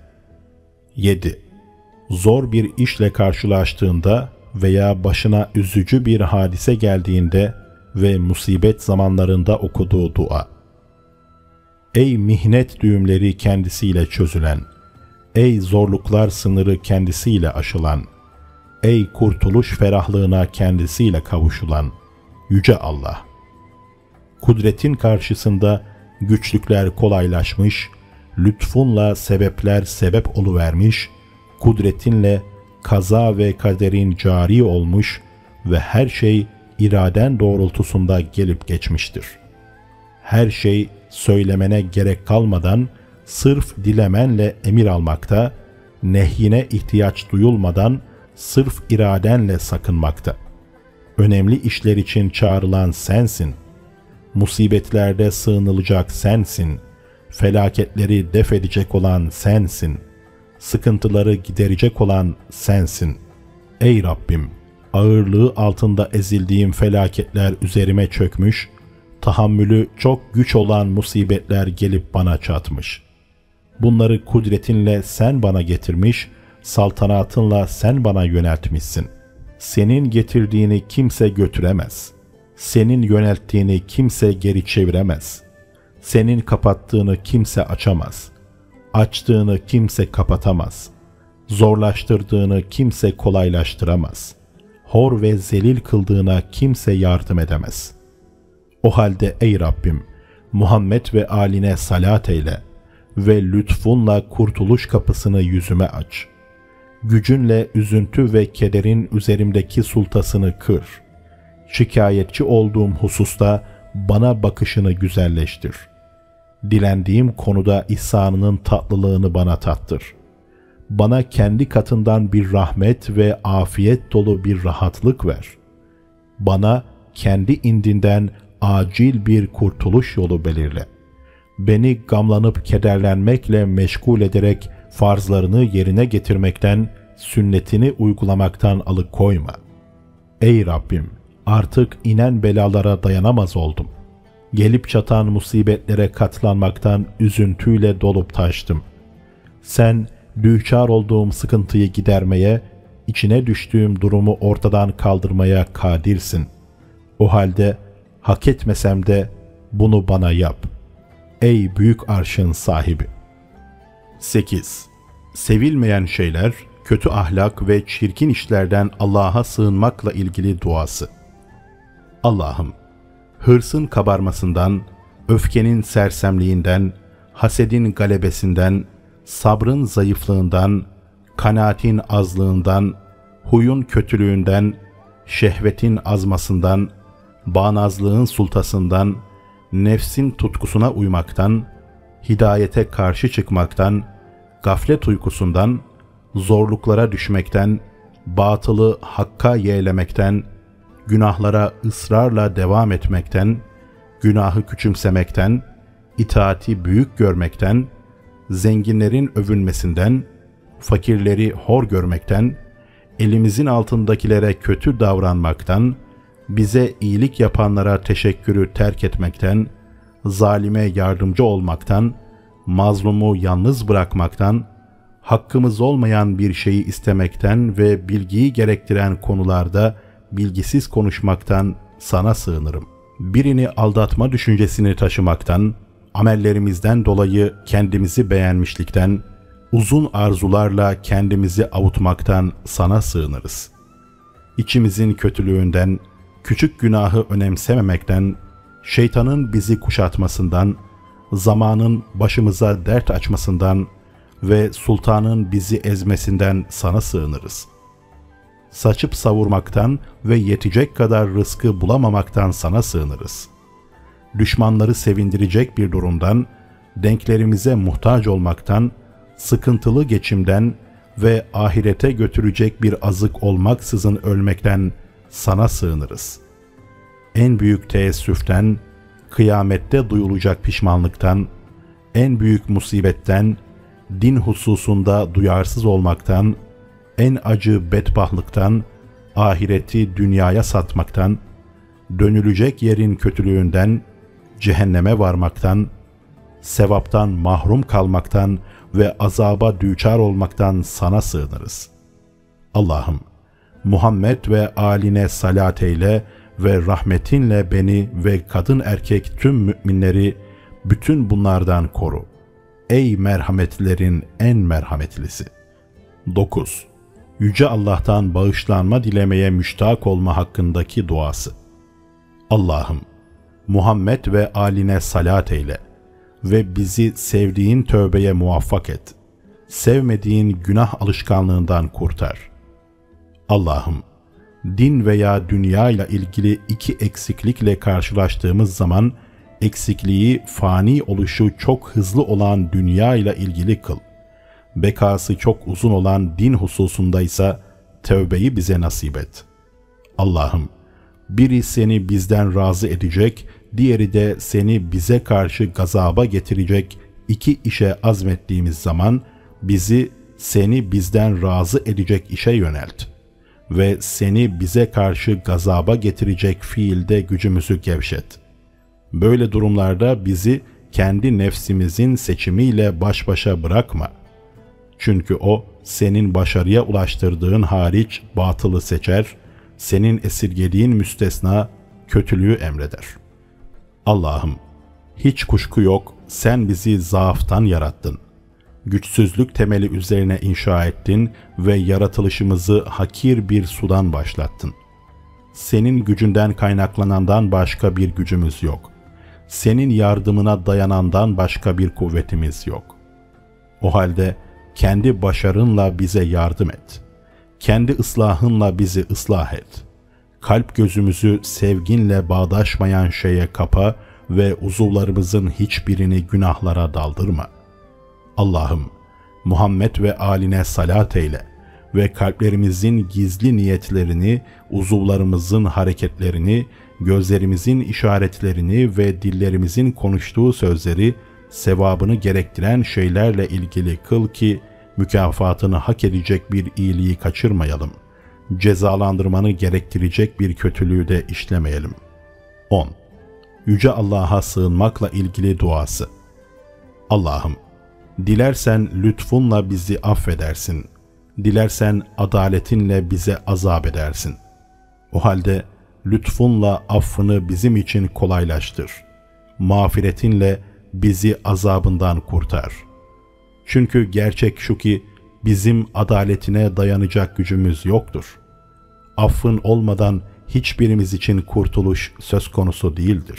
yedi. Zor bir işle karşılaştığında veya başına üzücü bir hadise geldiğinde ve musibet zamanlarında okuduğu dua. Ey mihnet düğümleri kendisiyle çözülen, ey zorluklar sınırı kendisiyle aşılan, ey kurtuluş ferahlığına kendisiyle kavuşulan Yüce Allah! Kudretin karşısında güçlükler kolaylaşmış, lütfunla sebepler sebep oluvermiş, kudretinle kaza ve kaderin cari olmuş ve her şey iraden doğrultusunda gelip geçmiştir. Her şey söylemene gerek kalmadan sırf dilemenle emir almakta, nehyine ihtiyaç duyulmadan sırf iradenle sakınmakta. Önemli işler için çağrılan sensin. Musibetlerde sığınılacak sensin. Felaketleri def edecek olan sensin. Sıkıntıları giderecek olan sensin. Ey Rabbim! Ağırlığı altında ezildiğim felaketler üzerime çökmüş, tahammülü çok güç olan musibetler gelip bana çatmış. Bunları kudretinle sen bana getirmiş, saltanatınla sen bana yöneltmişsin. Senin getirdiğini kimse götüremez. Senin yönelttiğini kimse geri çeviremez. Senin kapattığını kimse açamaz. Açtığını kimse kapatamaz. Zorlaştırdığını kimse kolaylaştıramaz. Hor ve zelil kıldığına kimse yardım edemez. O halde ey Rabbim, Muhammed ve âline salat eyle ve lütfunla kurtuluş kapısını yüzüme aç. Gücünle üzüntü ve kederin üzerimdeki sultasını kır. Şikayetçi olduğum hususta bana bakışını güzelleştir. Dilendiğim konuda ihsanının tatlılığını bana tattır. Bana kendi katından bir rahmet ve afiyet dolu bir rahatlık ver. Bana kendi indinden acil bir kurtuluş yolu belirle. Beni gamlanıp kederlenmekle meşgul ederek farzlarını yerine getirmekten, sünnetini uygulamaktan alıkoyma. Ey Rabbim! Artık inen belalara dayanamaz oldum. Gelip çatan musibetlere katlanmaktan üzüntüyle dolup taştım. Sen, düçar olduğum sıkıntıyı gidermeye, içine düştüğüm durumu ortadan kaldırmaya kadirsin. O halde, hak etmesem de bunu bana yap. Ey büyük arşın sahibi! sekiz. Sevilmeyen şeyler, kötü ahlak ve çirkin işlerden Allah'a sığınmakla ilgili duası. Allah'ım, hırsın kabarmasından, öfkenin sersemliğinden, hasedin galebesinden, sabrın zayıflığından, kanaatin azlığından, huyun kötülüğünden, şehvetin azmasından, bağnazlığın sultasından, nefsin tutkusuna uymaktan, hidayete karşı çıkmaktan, gaflet uykusundan, zorluklara düşmekten, batılı hakka yeğlemekten, günahlara ısrarla devam etmekten, günahı küçümsemekten, itaati büyük görmekten, zenginlerin övünmesinden, fakirleri hor görmekten, elimizin altındakilere kötü davranmaktan, bize iyilik yapanlara teşekkürü terk etmekten, zalime yardımcı olmaktan, mazlumu yalnız bırakmaktan, hakkımız olmayan bir şeyi istemekten ve bilgiyi gerektiren konularda bilgisiz konuşmaktan sana sığınırım. Birini aldatma düşüncesini taşımaktan, amellerimizden dolayı kendimizi beğenmişlikten, uzun arzularla kendimizi avutmaktan sana sığınırız. İçimizin kötülüğünden, küçük günahı önemsememekten, şeytanın bizi kuşatmasından, zamanın başımıza dert açmasından ve sultanın bizi ezmesinden sana sığınırız. Saçıp savurmaktan ve yetecek kadar rızkı bulamamaktan sana sığınırız. Düşmanları sevindirecek bir durumdan, denklerimize muhtaç olmaktan, sıkıntılı geçimden ve ahirete götürecek bir azık olmaksızın ölmekten sana sığınırız. En büyük teessüften, kıyamette duyulacak pişmanlıktan, en büyük musibetten, din hususunda duyarsız olmaktan, en acı bedbahtlıktan, ahireti dünyaya satmaktan, dönülecek yerin kötülüğünden, cehenneme varmaktan, sevaptan mahrum kalmaktan ve azaba düçar olmaktan sana sığınırız. Allah'ım, Muhammed ve âline salat eyle ve rahmetinle beni ve kadın erkek tüm müminleri bütün bunlardan koru. Ey merhametlilerin en merhametlisi. dokuz. Yüce Allah'tan bağışlanma dilemeye müştak olma hakkındaki duası. Allah'ım, Muhammed ve âline salat eyle ve bizi sevdiğin tövbeye muvaffak et. Sevmediğin günah alışkanlığından kurtar. Allah'ım, din veya dünya ile ilgili iki eksiklikle karşılaştığımız zaman eksikliği fani oluşu çok hızlı olan dünya ile ilgili kıl. Bekası çok uzun olan din hususundaysa tövbeyi bize nasip et. Allah'ım, biri seni bizden razı edecek, diğeri de seni bize karşı gazaba getirecek iki işe azmettiğimiz zaman bizi seni bizden razı edecek işe yönelt ve seni bize karşı gazaba getirecek fiilde gücümüzü gevşet. Böyle durumlarda bizi kendi nefsimizin seçimiyle baş başa bırakma. Çünkü o senin başarıya ulaştırdığın hariç batılı seçer, senin esirgediğin müstesna kötülüğü emreder. Allah'ım, hiç kuşku yok, sen bizi zaaftan yarattın. Güçsüzlük temeli üzerine inşa ettin ve yaratılışımızı hakir bir sudan başlattın. Senin gücünden kaynaklanandan başka bir gücümüz yok. Senin yardımına dayanandan başka bir kuvvetimiz yok. O halde kendi başarınla bize yardım et. Kendi ıslahınla bizi ıslah et. Kalp gözümüzü sevginle bağdaşmayan şeye kapa ve uzuvlarımızın hiçbirini günahlara daldırma. Allah'ım, Muhammed ve âline salat eyle ve kalplerimizin gizli niyetlerini, uzuvlarımızın hareketlerini, gözlerimizin işaretlerini ve dillerimizin konuştuğu sözleri, sevabını gerektiren şeylerle ilgili kıl ki mükafatını hak edecek bir iyiliği kaçırmayalım. Cezalandırmanı gerektirecek bir kötülüğü de işlemeyelim. on. Yüce Allah'a sığınmakla ilgili duası. Allah'ım, dilersen lütfunla bizi affedersin. Dilersen adaletinle bize azap edersin. O halde lütfunla affını bizim için kolaylaştır. Mağfiretinle bizi azabından kurtar. Çünkü gerçek şu ki bizim adaletine dayanacak gücümüz yoktur. Affın olmadan hiçbirimiz için kurtuluş söz konusu değildir.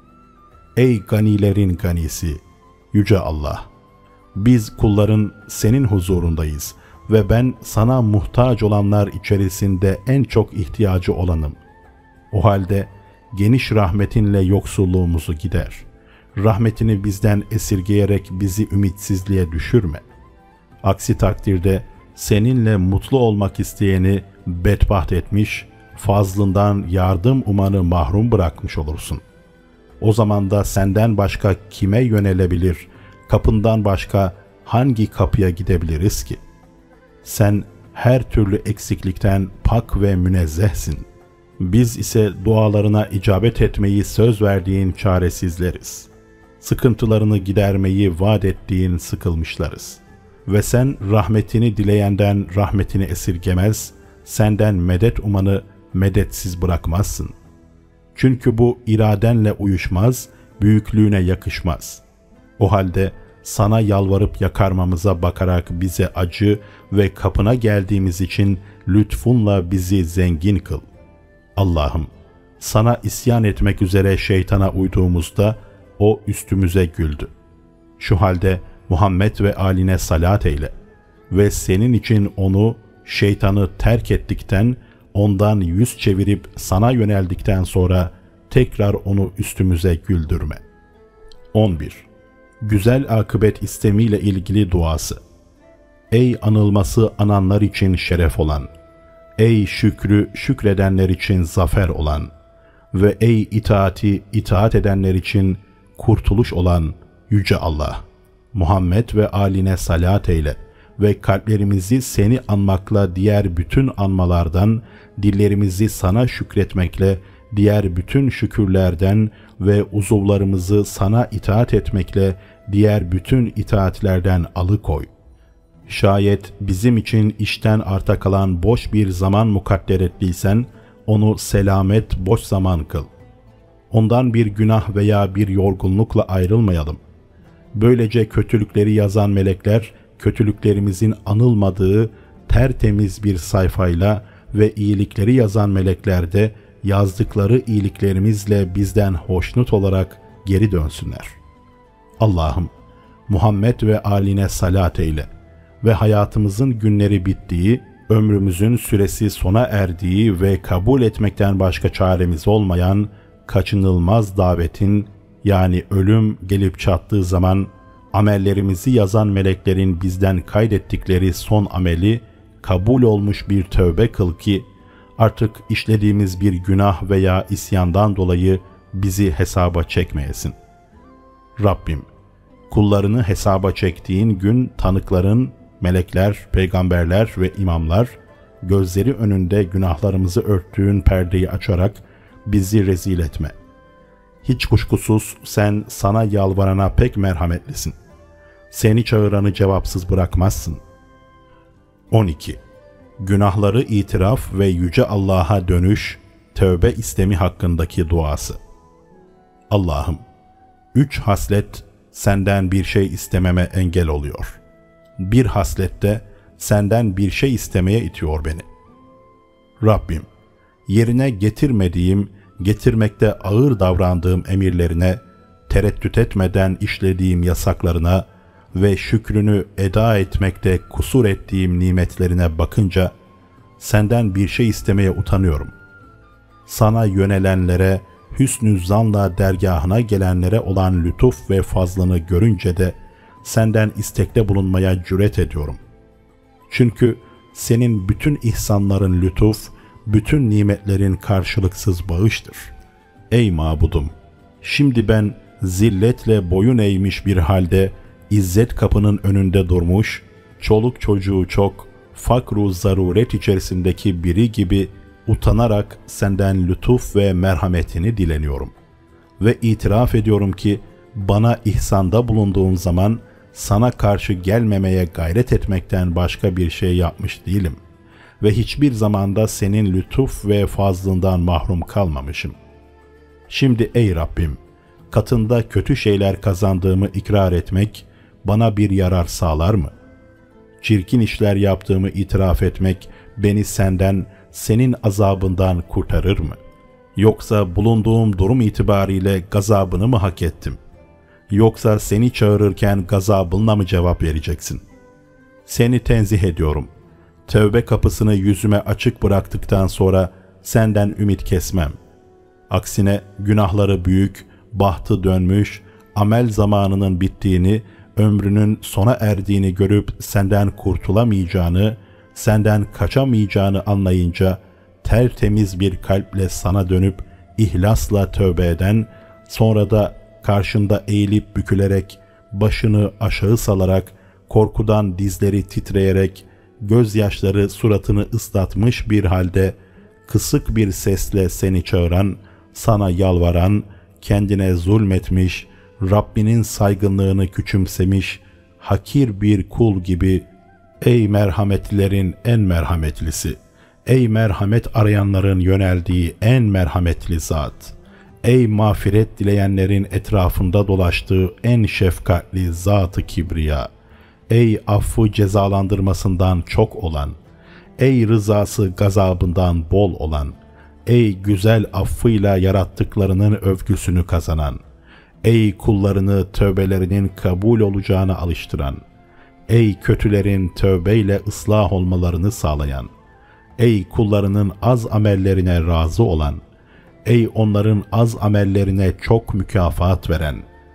Ey ganilerin ganisi, Yüce Allah! Biz kulların senin huzurundayız ve ben sana muhtaç olanlar içerisinde en çok ihtiyacı olanım. O halde geniş rahmetinle yoksulluğumuzu gider. Rahmetini bizden esirgeyerek bizi ümitsizliğe düşürme. Aksi takdirde seninle mutlu olmak isteyeni bedbaht etmiş, fazlından yardım umanı mahrum bırakmış olursun. O zaman da senden başka kime yönelebilir, kapından başka hangi kapıya gidebiliriz ki? Sen her türlü eksiklikten pak ve münezzehsin. Biz ise dualarına icabet etmeyi söz verdiğin çaresizleriz. Sıkıntılarını gidermeyi vaat ettiğin sıkılmışlarız. Ve sen rahmetini dileyenden rahmetini esirgemez, senden medet umanı medetsiz bırakmazsın. Çünkü bu iradenle uyuşmaz, büyüklüğüne yakışmaz. O halde sana yalvarıp yakarmamıza bakarak bize acı ve kapına geldiğimiz için lütfunla bizi zengin kıl. Allah'ım, sana isyan etmek üzere şeytana uyduğumuzda o üstümüze güldü. Şu halde Muhammed ve âline salat eyle ve senin için onu, şeytanı terk ettikten, ondan yüz çevirip sana yöneldikten sonra tekrar onu üstümüze güldürme. on bir. Güzel akıbet istemiyle ilgili duası. Ey anılması ananlar için şeref olan, ey şükrü şükredenler için zafer olan ve ey itaati itaat edenler için kurtuluş olan Yüce Allah, Muhammed ve âline salat eyle ve kalplerimizi seni anmakla diğer bütün anmalardan, dillerimizi sana şükretmekle diğer bütün şükürlerden ve uzuvlarımızı sana itaat etmekle diğer bütün itaatlerden alıkoy. Şayet bizim için işten arta kalan boş bir zaman mukadder ettiysen, onu selamet boş zaman kıl. Ondan bir günah veya bir yorgunlukla ayrılmayalım. Böylece kötülükleri yazan melekler, kötülüklerimizin anılmadığı tertemiz bir sayfayla ve iyilikleri yazan melekler de yazdıkları iyiliklerimizle bizden hoşnut olarak geri dönsünler. Allah'ım, Muhammed ve âline salat eyle ve hayatımızın günleri bittiği, ömrümüzün süresi sona erdiği ve kabul etmekten başka çaremiz olmayan kaçınılmaz davetin, yani ölüm gelip çattığı zaman amellerimizi yazan meleklerin bizden kaydettikleri son ameli kabul olmuş bir tövbe kıl ki artık işlediğimiz bir günah veya isyandan dolayı bizi hesaba çekmeyesin. Rabbim, kullarını hesaba çektiğin gün tanıkların, melekler, peygamberler ve imamlar gözleri önünde günahlarımızı örttüğün perdeyi açarak bizi rezil etme. Hiç kuşkusuz sen sana yalvarana pek merhametlisin. Seni çağıranı cevapsız bırakmazsın. on iki. Günahları itiraf ve Yüce Allah'a dönüş, tövbe istemi hakkındaki duası. Allah'ım, üç haslet senden bir şey istememe engel oluyor. Bir haslette senden bir şey istemeye itiyor beni. Rabbim, yerine getirmediğim, getirmekte ağır davrandığım emirlerine, tereddüt etmeden işlediğim yasaklarına ve şükrünü eda etmekte kusur ettiğim nimetlerine bakınca senden bir şey istemeye utanıyorum. Sana yönelenlere, hüsnü zanla dergahına gelenlere olan lütuf ve fazlını görünce de senden istekte bulunmaya cüret ediyorum. Çünkü senin bütün ihsanların lütuf, bütün nimetlerin karşılıksız bağıştır. Ey mabudum! Şimdi ben zilletle boyun eğmiş bir halde İzzet kapının önünde durmuş, çoluk çocuğu çok, fakru zaruret içerisindeki biri gibi utanarak senden lütuf ve merhametini dileniyorum. Ve itiraf ediyorum ki bana ihsanda bulunduğun zaman sana karşı gelmemeye gayret etmekten başka bir şey yapmış değilim. Ve hiçbir zamanda senin lütuf ve fazlından mahrum kalmamışım. Şimdi ey Rabbim, katında kötü şeyler kazandığımı ikrar etmek bana bir yarar sağlar mı? Çirkin işler yaptığımı itiraf etmek beni senden, senin azabından kurtarır mı? Yoksa bulunduğum durum itibariyle gazabını mı hak ettim? Yoksa seni çağırırken gazabınla mı cevap vereceksin? Seni tenzih ediyorum. Tövbe kapısını yüzüme açık bıraktıktan sonra senden ümit kesmem. Aksine günahları büyük, bahtı dönmüş, amel zamanının bittiğini, ömrünün sona erdiğini görüp senden kurtulamayacağını, senden kaçamayacağını anlayınca tertemiz bir kalple sana dönüp ihlasla tövbe eden, sonra da karşında eğilip bükülerek, başını aşağı salarak, korkudan dizleri titreyerek, gözyaşları suratını ıslatmış bir halde kısık bir sesle seni çağıran, sana yalvaran, kendine zulmetmiş, Rabbinin saygınlığını küçümsemiş, hakir bir kul gibi, ey merhametlilerin en merhametlisi, ey merhamet arayanların yöneldiği en merhametli zat, ey mağfiret dileyenlerin etrafında dolaştığı en şefkatli zat-ı kibriya, ey affı cezalandırmasından çok olan, ey rızası gazabından bol olan, ey güzel affıyla yarattıklarının övgüsünü kazanan, ey kullarını tövbelerinin kabul olacağına alıştıran, ey kötülerin tövbeyle ıslah olmalarını sağlayan, ey kullarının az amellerine razı olan, ey onların az amellerine çok mükafat veren,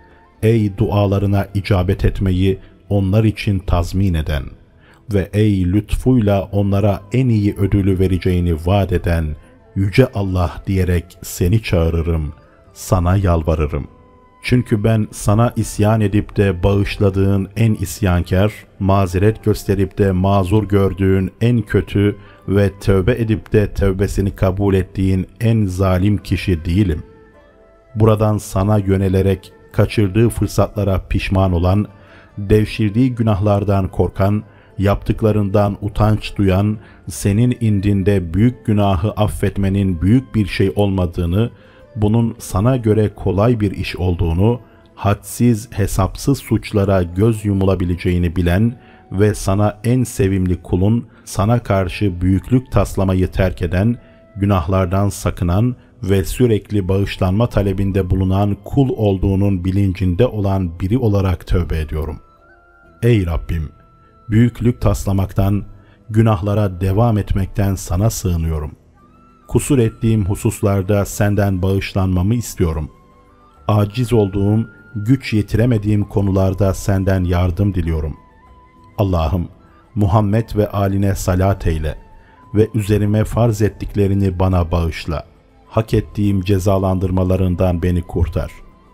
ey dualarına icabet etmeyi onlar için tazmin eden ve ey lütfuyla onlara en iyi ödülü vereceğini vaat eden Yüce Allah diyerek seni çağırırım, sana yalvarırım. Çünkü ben sana isyan edip de bağışladığın en isyankar, mazeret gösterip de mazur gördüğün en kötü ve tövbe edip de tövbesini kabul ettiğin en zalim kişi değilim. Buradan sana yönelerek kaçırdığı fırsatlara pişman olan, devşirdiği günahlardan korkan, yaptıklarından utanç duyan, senin indinde büyük günahı affetmenin büyük bir şey olmadığını, bunun sana göre kolay bir iş olduğunu, hadsiz, hesapsız suçlara göz yumulabileceğini bilen ve sana en sevimli kulun, sana karşı büyüklük taslamayı terk eden, günahlardan sakınan ve sürekli bağışlanma talebinde bulunan kul olduğunun bilincinde olan biri olarak tövbe ediyorum. Ey Rabbim! Büyüklük taslamaktan, günahlara devam etmekten sana sığınıyorum. Kusur ettiğim hususlarda senden bağışlanmamı istiyorum. Aciz olduğum, güç yetiremediğim konularda senden yardım diliyorum. Allah'ım, Muhammed ve âline salat eyle ve üzerime farz ettiklerini bana bağışla. Hak ettiğim cezalandırmalarından beni kurtar.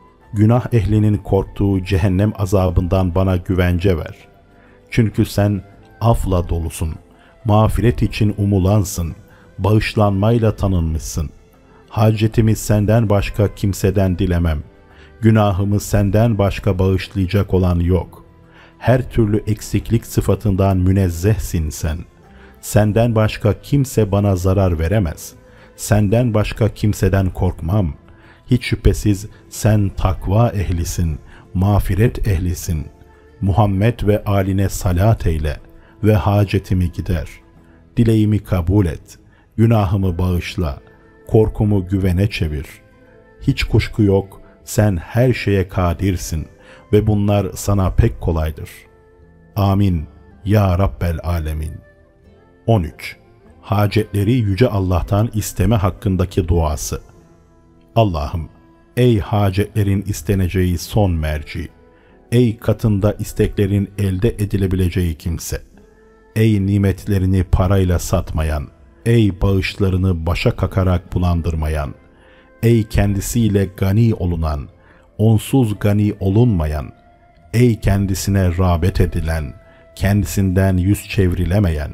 Günah ehlinin korktuğu cehennem azabından bana güvence ver. Çünkü sen afla dolusun, mağfiret için umulansın, bağışlanmayla tanınmışsın. Hacetimi senden başka kimseden dilemem. Günahımı senden başka bağışlayacak olan yok. Her türlü eksiklik sıfatından münezzehsin sen. Senden başka kimse bana zarar veremez. Senden başka kimseden korkmam. Hiç şüphesiz sen takva ehlisin, mağfiret ehlisin. Muhammed ve âline salat eyle ve hacetimi gider. Dileğimi kabul et, günahımı bağışla, korkumu güvene çevir. Hiç kuşku yok, sen her şeye kadirsin ve bunlar sana pek kolaydır. Amin ya Rabbel alemin. on üç. Hacetleri Yüce Allah'tan isteme hakkındaki duası. Allah'ım, ey hacetlerin isteneceği son merci, ey katında isteklerin elde edilebileceği kimse, ey nimetlerini parayla satmayan, ey bağışlarını başa kakarak bulandırmayan, ey kendisiyle gani olunan, onsuz gani olunmayan, ey kendisine rağbet edilen, kendisinden yüz çevrilemeyen,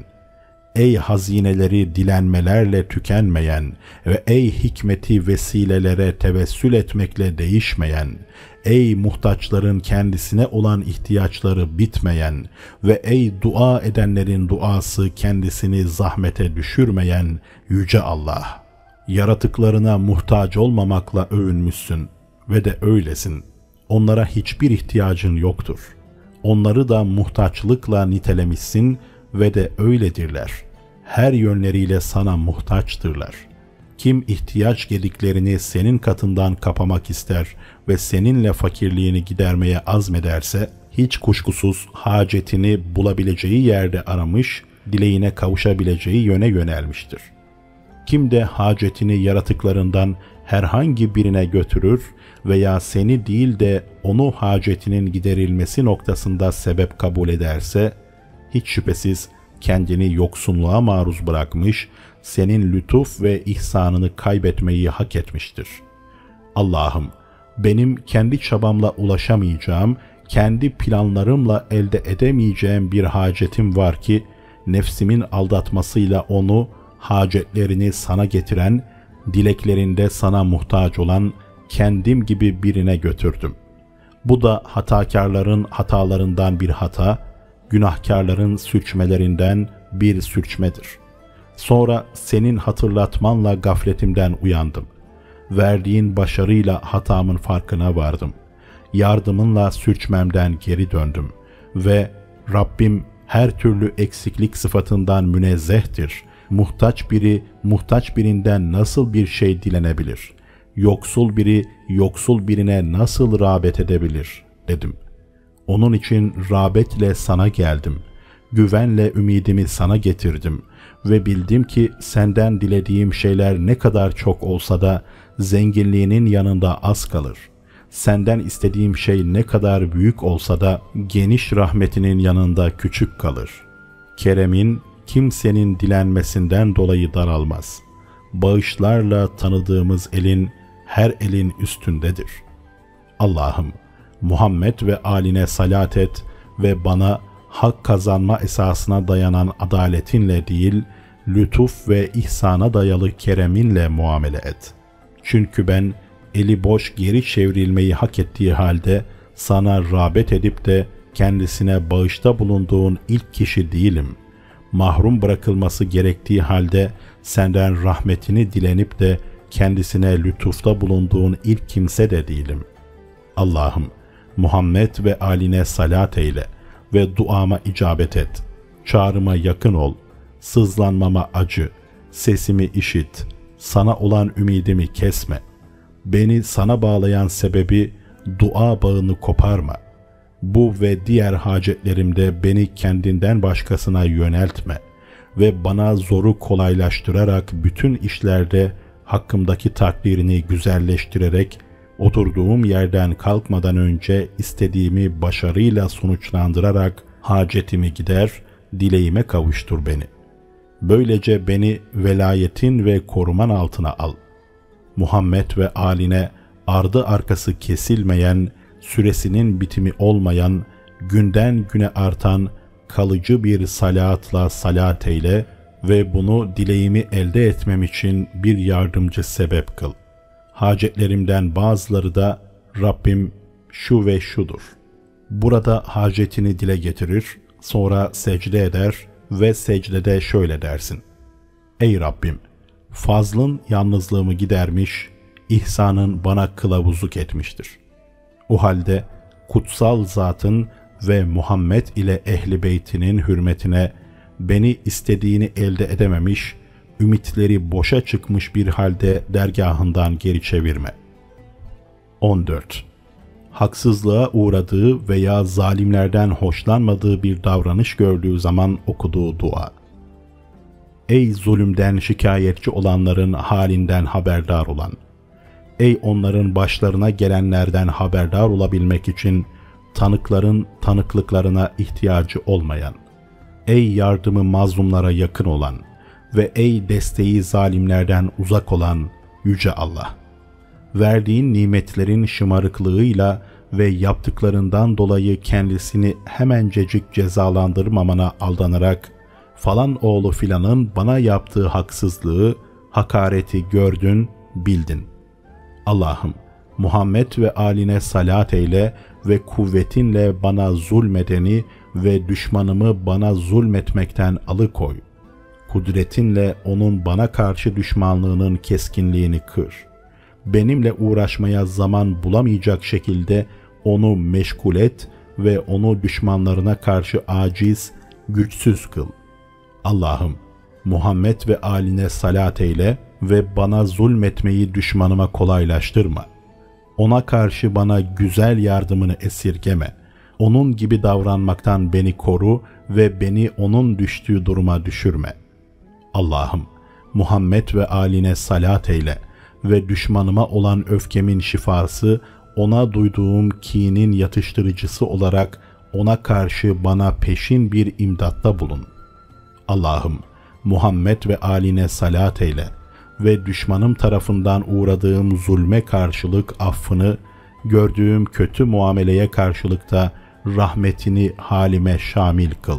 ey hazineleri dilenmelerle tükenmeyen ve ey hikmeti vesilelere tevessül etmekle değişmeyen, ey muhtaçların kendisine olan ihtiyaçları bitmeyen ve ey dua edenlerin duası kendisini zahmete düşürmeyen Yüce Allah! Yaratıklarına muhtaç olmamakla övünmüşsün ve de öylesin. Onlara hiçbir ihtiyacın yoktur. Onları da muhtaçlıkla nitelemişsin ve de öyledirler. Her yönleriyle sana muhtaçtırlar. Kim ihtiyaç gediklerini senin katından kapamak ister ve seninle fakirliğini gidermeye azmederse, hiç kuşkusuz hacetini bulabileceği yerde aramış, dileğine kavuşabileceği yöne yönelmiştir. Kim de hacetini yaratıklarından herhangi birine götürür veya seni değil de onu hacetinin giderilmesi noktasında sebep kabul ederse, hiç şüphesiz kendini yoksunluğa maruz bırakmış, senin lütuf ve ihsanını kaybetmeyi hak etmiştir. Allah'ım, benim kendi çabamla ulaşamayacağım, kendi planlarımla elde edemeyeceğim bir hacetim var ki, nefsimin aldatmasıyla onu, hacetlerini sana getiren, dileklerinde sana muhtaç olan kendim gibi birine götürdüm. Bu da hatakarların hatalarından bir hata, günahkarların sürçmelerinden bir sürçmedir. Sonra senin hatırlatmanla gafletimden uyandım. Verdiğin başarıyla hatamın farkına vardım. Yardımınla sürçmemden geri döndüm. Ve Rabbim her türlü eksiklik sıfatından münezzehtir. Muhtaç biri, muhtaç birinden nasıl bir şey dilenebilir? Yoksul biri, yoksul birine nasıl rağbet edebilir? Dedim. Onun için rağbetle sana geldim. Güvenle ümidimi sana getirdim. Ve bildim ki senden dilediğim şeyler ne kadar çok olsa da zenginliğinin yanında az kalır. Senden istediğim şey ne kadar büyük olsa da geniş rahmetinin yanında küçük kalır. Keremin kimsenin dilenmesinden dolayı daralmaz. Bağışlarla tanıdığımız elin her elin üstündedir. Allah'ım, Muhammed ve âline salat et ve bana hak kazanma esasına dayanan adaletinle değil, lütuf ve ihsana dayalı kereminle muamele et. Çünkü ben eli boş geri çevrilmeyi hak ettiği halde sana rağbet edip de kendisine bağışta bulunduğun ilk kişi değilim. Mahrum bırakılması gerektiği halde senden rahmetini dilenip de kendisine lütufta bulunduğun ilk kimse de değilim. Allah'ım, Muhammed ve âline salat eyle ve duama icabet et. Çağrıma yakın ol, sızlanmama acı, sesimi işit, sana olan ümidimi kesme. Beni sana bağlayan sebebi dua bağını koparma. Bu ve diğer hacetlerimde beni kendinden başkasına yöneltme ve bana zoru kolaylaştırarak bütün işlerde hakkımdaki takdirini güzelleştirerek oturduğum yerden kalkmadan önce istediğimi başarıyla sonuçlandırarak hacetimi gider, dileğime kavuştur beni. Böylece beni velayetin ve koruman altına al. Muhammed ve âline ardı arkası kesilmeyen, süresinin bitimi olmayan, günden güne artan kalıcı bir salatla salat eyle ve bunu dileğimi elde etmem için bir yardımcı sebep kıl. Hacetlerimden bazıları da Rabbim şu ve şudur. Burada hacetini dile getirir, sonra secde eder ve secdede şöyle dersin. Ey Rabbim! Fazlın yalnızlığımı gidermiş, ihsanın bana kılavuzluk etmiştir. O halde kutsal zatın ve Muhammed ile ehli beytinin hürmetine beni istediğini elde edememiş, ümitleri boşa çıkmış bir halde dergahından geri çevirme. on dört. Haksızlığa uğradığı veya zalimlerden hoşlanmadığı bir davranış gördüğü zaman okuduğu dua. Ey zulümden şikayetçi olanların halinden haberdar olan! Ey onların başlarına gelenlerden haberdar olabilmek için tanıkların tanıklıklarına ihtiyacı olmayan! Ey yardımı mazlumlara yakın olan ve ey desteği zalimlerden uzak olan Yüce Allah! Verdiğin nimetlerin şımarıklığıyla ve yaptıklarından dolayı kendisini hemencecik cezalandırmamana aldanarak falan oğlu filanın bana yaptığı haksızlığı, hakareti gördün, bildin. Allah'ım, Muhammed ve âline salat eyle ve kuvvetinle bana zulmedeni ve düşmanımı bana zulmetmekten alıkoy. Kudretinle onun bana karşı düşmanlığının keskinliğini kır. Benimle uğraşmaya zaman bulamayacak şekilde onu meşgul et ve onu düşmanlarına karşı aciz, güçsüz kıl. Allah'ım, Muhammed ve âline salat eyle ve bana zulmetmeyi düşmanıma kolaylaştırma. Ona karşı bana güzel yardımını esirgeme. Onun gibi davranmaktan beni koru ve beni onun düştüğü duruma düşürme. Allah'ım, Muhammed ve âline salat eyle ve düşmanıma olan öfkemin şifası, ona duyduğum kinin yatıştırıcısı olarak ona karşı bana peşin bir imdatta bulun. Allah'ım, Muhammed ve âline salat eyle ve düşmanım tarafından uğradığım zulme karşılık affını, gördüğüm kötü muameleye karşılık da rahmetini halime şamil kıl.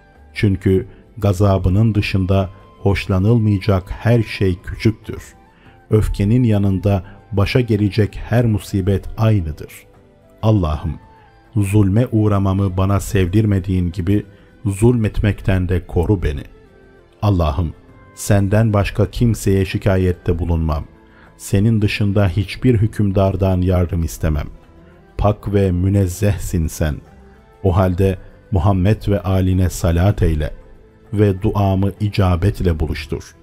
Çünkü gazabının dışında hoşlanılmayacak her şey küçüktür. Öfkenin yanında başa gelecek her musibet aynıdır. Allah'ım, zulme uğramamı bana sevdirmediğin gibi zulmetmekten de koru beni. Allah'ım, senden başka kimseye şikayette bulunmam. Senin dışında hiçbir hükümdardan yardım istemem. Pak ve münezzehsin sen. O halde Muhammed ve âline salat eyle ve duamı icabetle buluştur.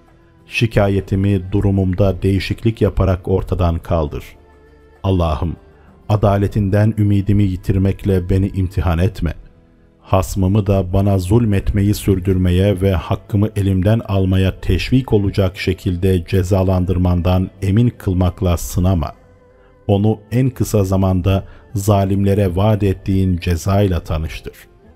Şikayetimi durumumda değişiklik yaparak ortadan kaldır. Allah'ım, adaletinden ümidimi yitirmekle beni imtihan etme. Hasmımı da bana zulmetmeyi sürdürmeye ve hakkımı elimden almaya teşvik olacak şekilde cezalandırmandan emin kılmakla sınama. Onu en kısa zamanda zalimlere vaat ettiğin cezayla tanıştır.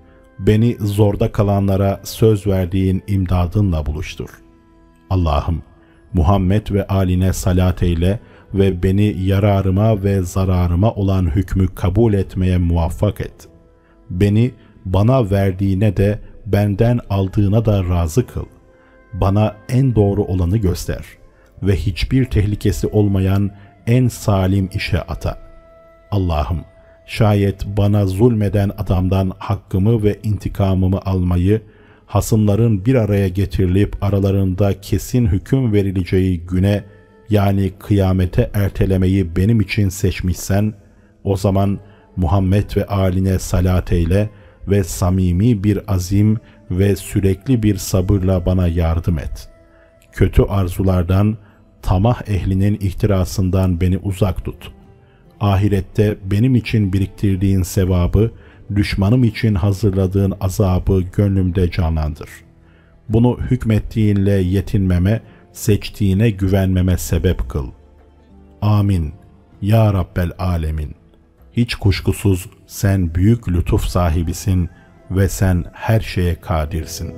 Beni zorda kalanlara söz verdiğin imdadınla buluştur. Allah'ım, Muhammed ve âline salat eyle ve beni yararıma ve zararıma olan hükmü kabul etmeye muvaffak et. Beni bana verdiğine de benden aldığına da razı kıl. Bana en doğru olanı göster ve hiçbir tehlikesi olmayan en salim işe ata. Allah'ım, Şayet bana zulmeden adamdan hakkımı ve intikamımı almayı, hasımların bir araya getirilip aralarında kesin hüküm verileceği güne, yani kıyamete ertelemeyi benim için seçmişsen, o zaman Muhammed ve âline salat eyle ve samimi bir azim ve sürekli bir sabırla bana yardım et. Kötü arzulardan, tamah ehlinin ihtirasından beni uzak tut. Ahirette benim için biriktirdiğin sevabı, düşmanım için hazırladığın azabı gönlümde canlandır. Bunu hükmettiğinle yetinmeme, seçtiğine güvenmeme sebep kıl. Amin. Ya Rabbel Alemin. Hiç kuşkusuz sen büyük lütuf sahibisin ve sen her şeye kadirsin.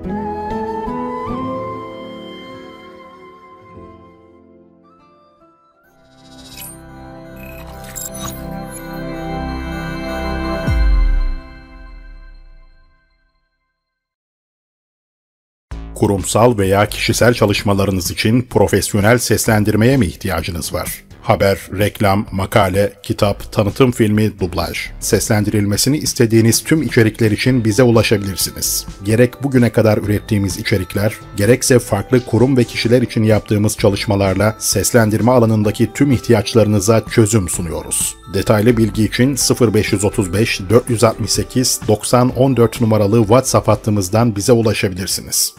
Kurumsal veya kişisel çalışmalarınız için profesyonel seslendirmeye mi ihtiyacınız var? Haber, reklam, makale, kitap, tanıtım filmi, dublaj. Seslendirilmesini istediğiniz tüm içerikler için bize ulaşabilirsiniz. Gerek bugüne kadar ürettiğimiz içerikler, gerekse farklı kurum ve kişiler için yaptığımız çalışmalarla seslendirme alanındaki tüm ihtiyaçlarınıza çözüm sunuyoruz. Detaylı bilgi için sıfır beş otuz beş dört altı sekiz doksan on dört numaralı WhatsApp hattımızdan bize ulaşabilirsiniz.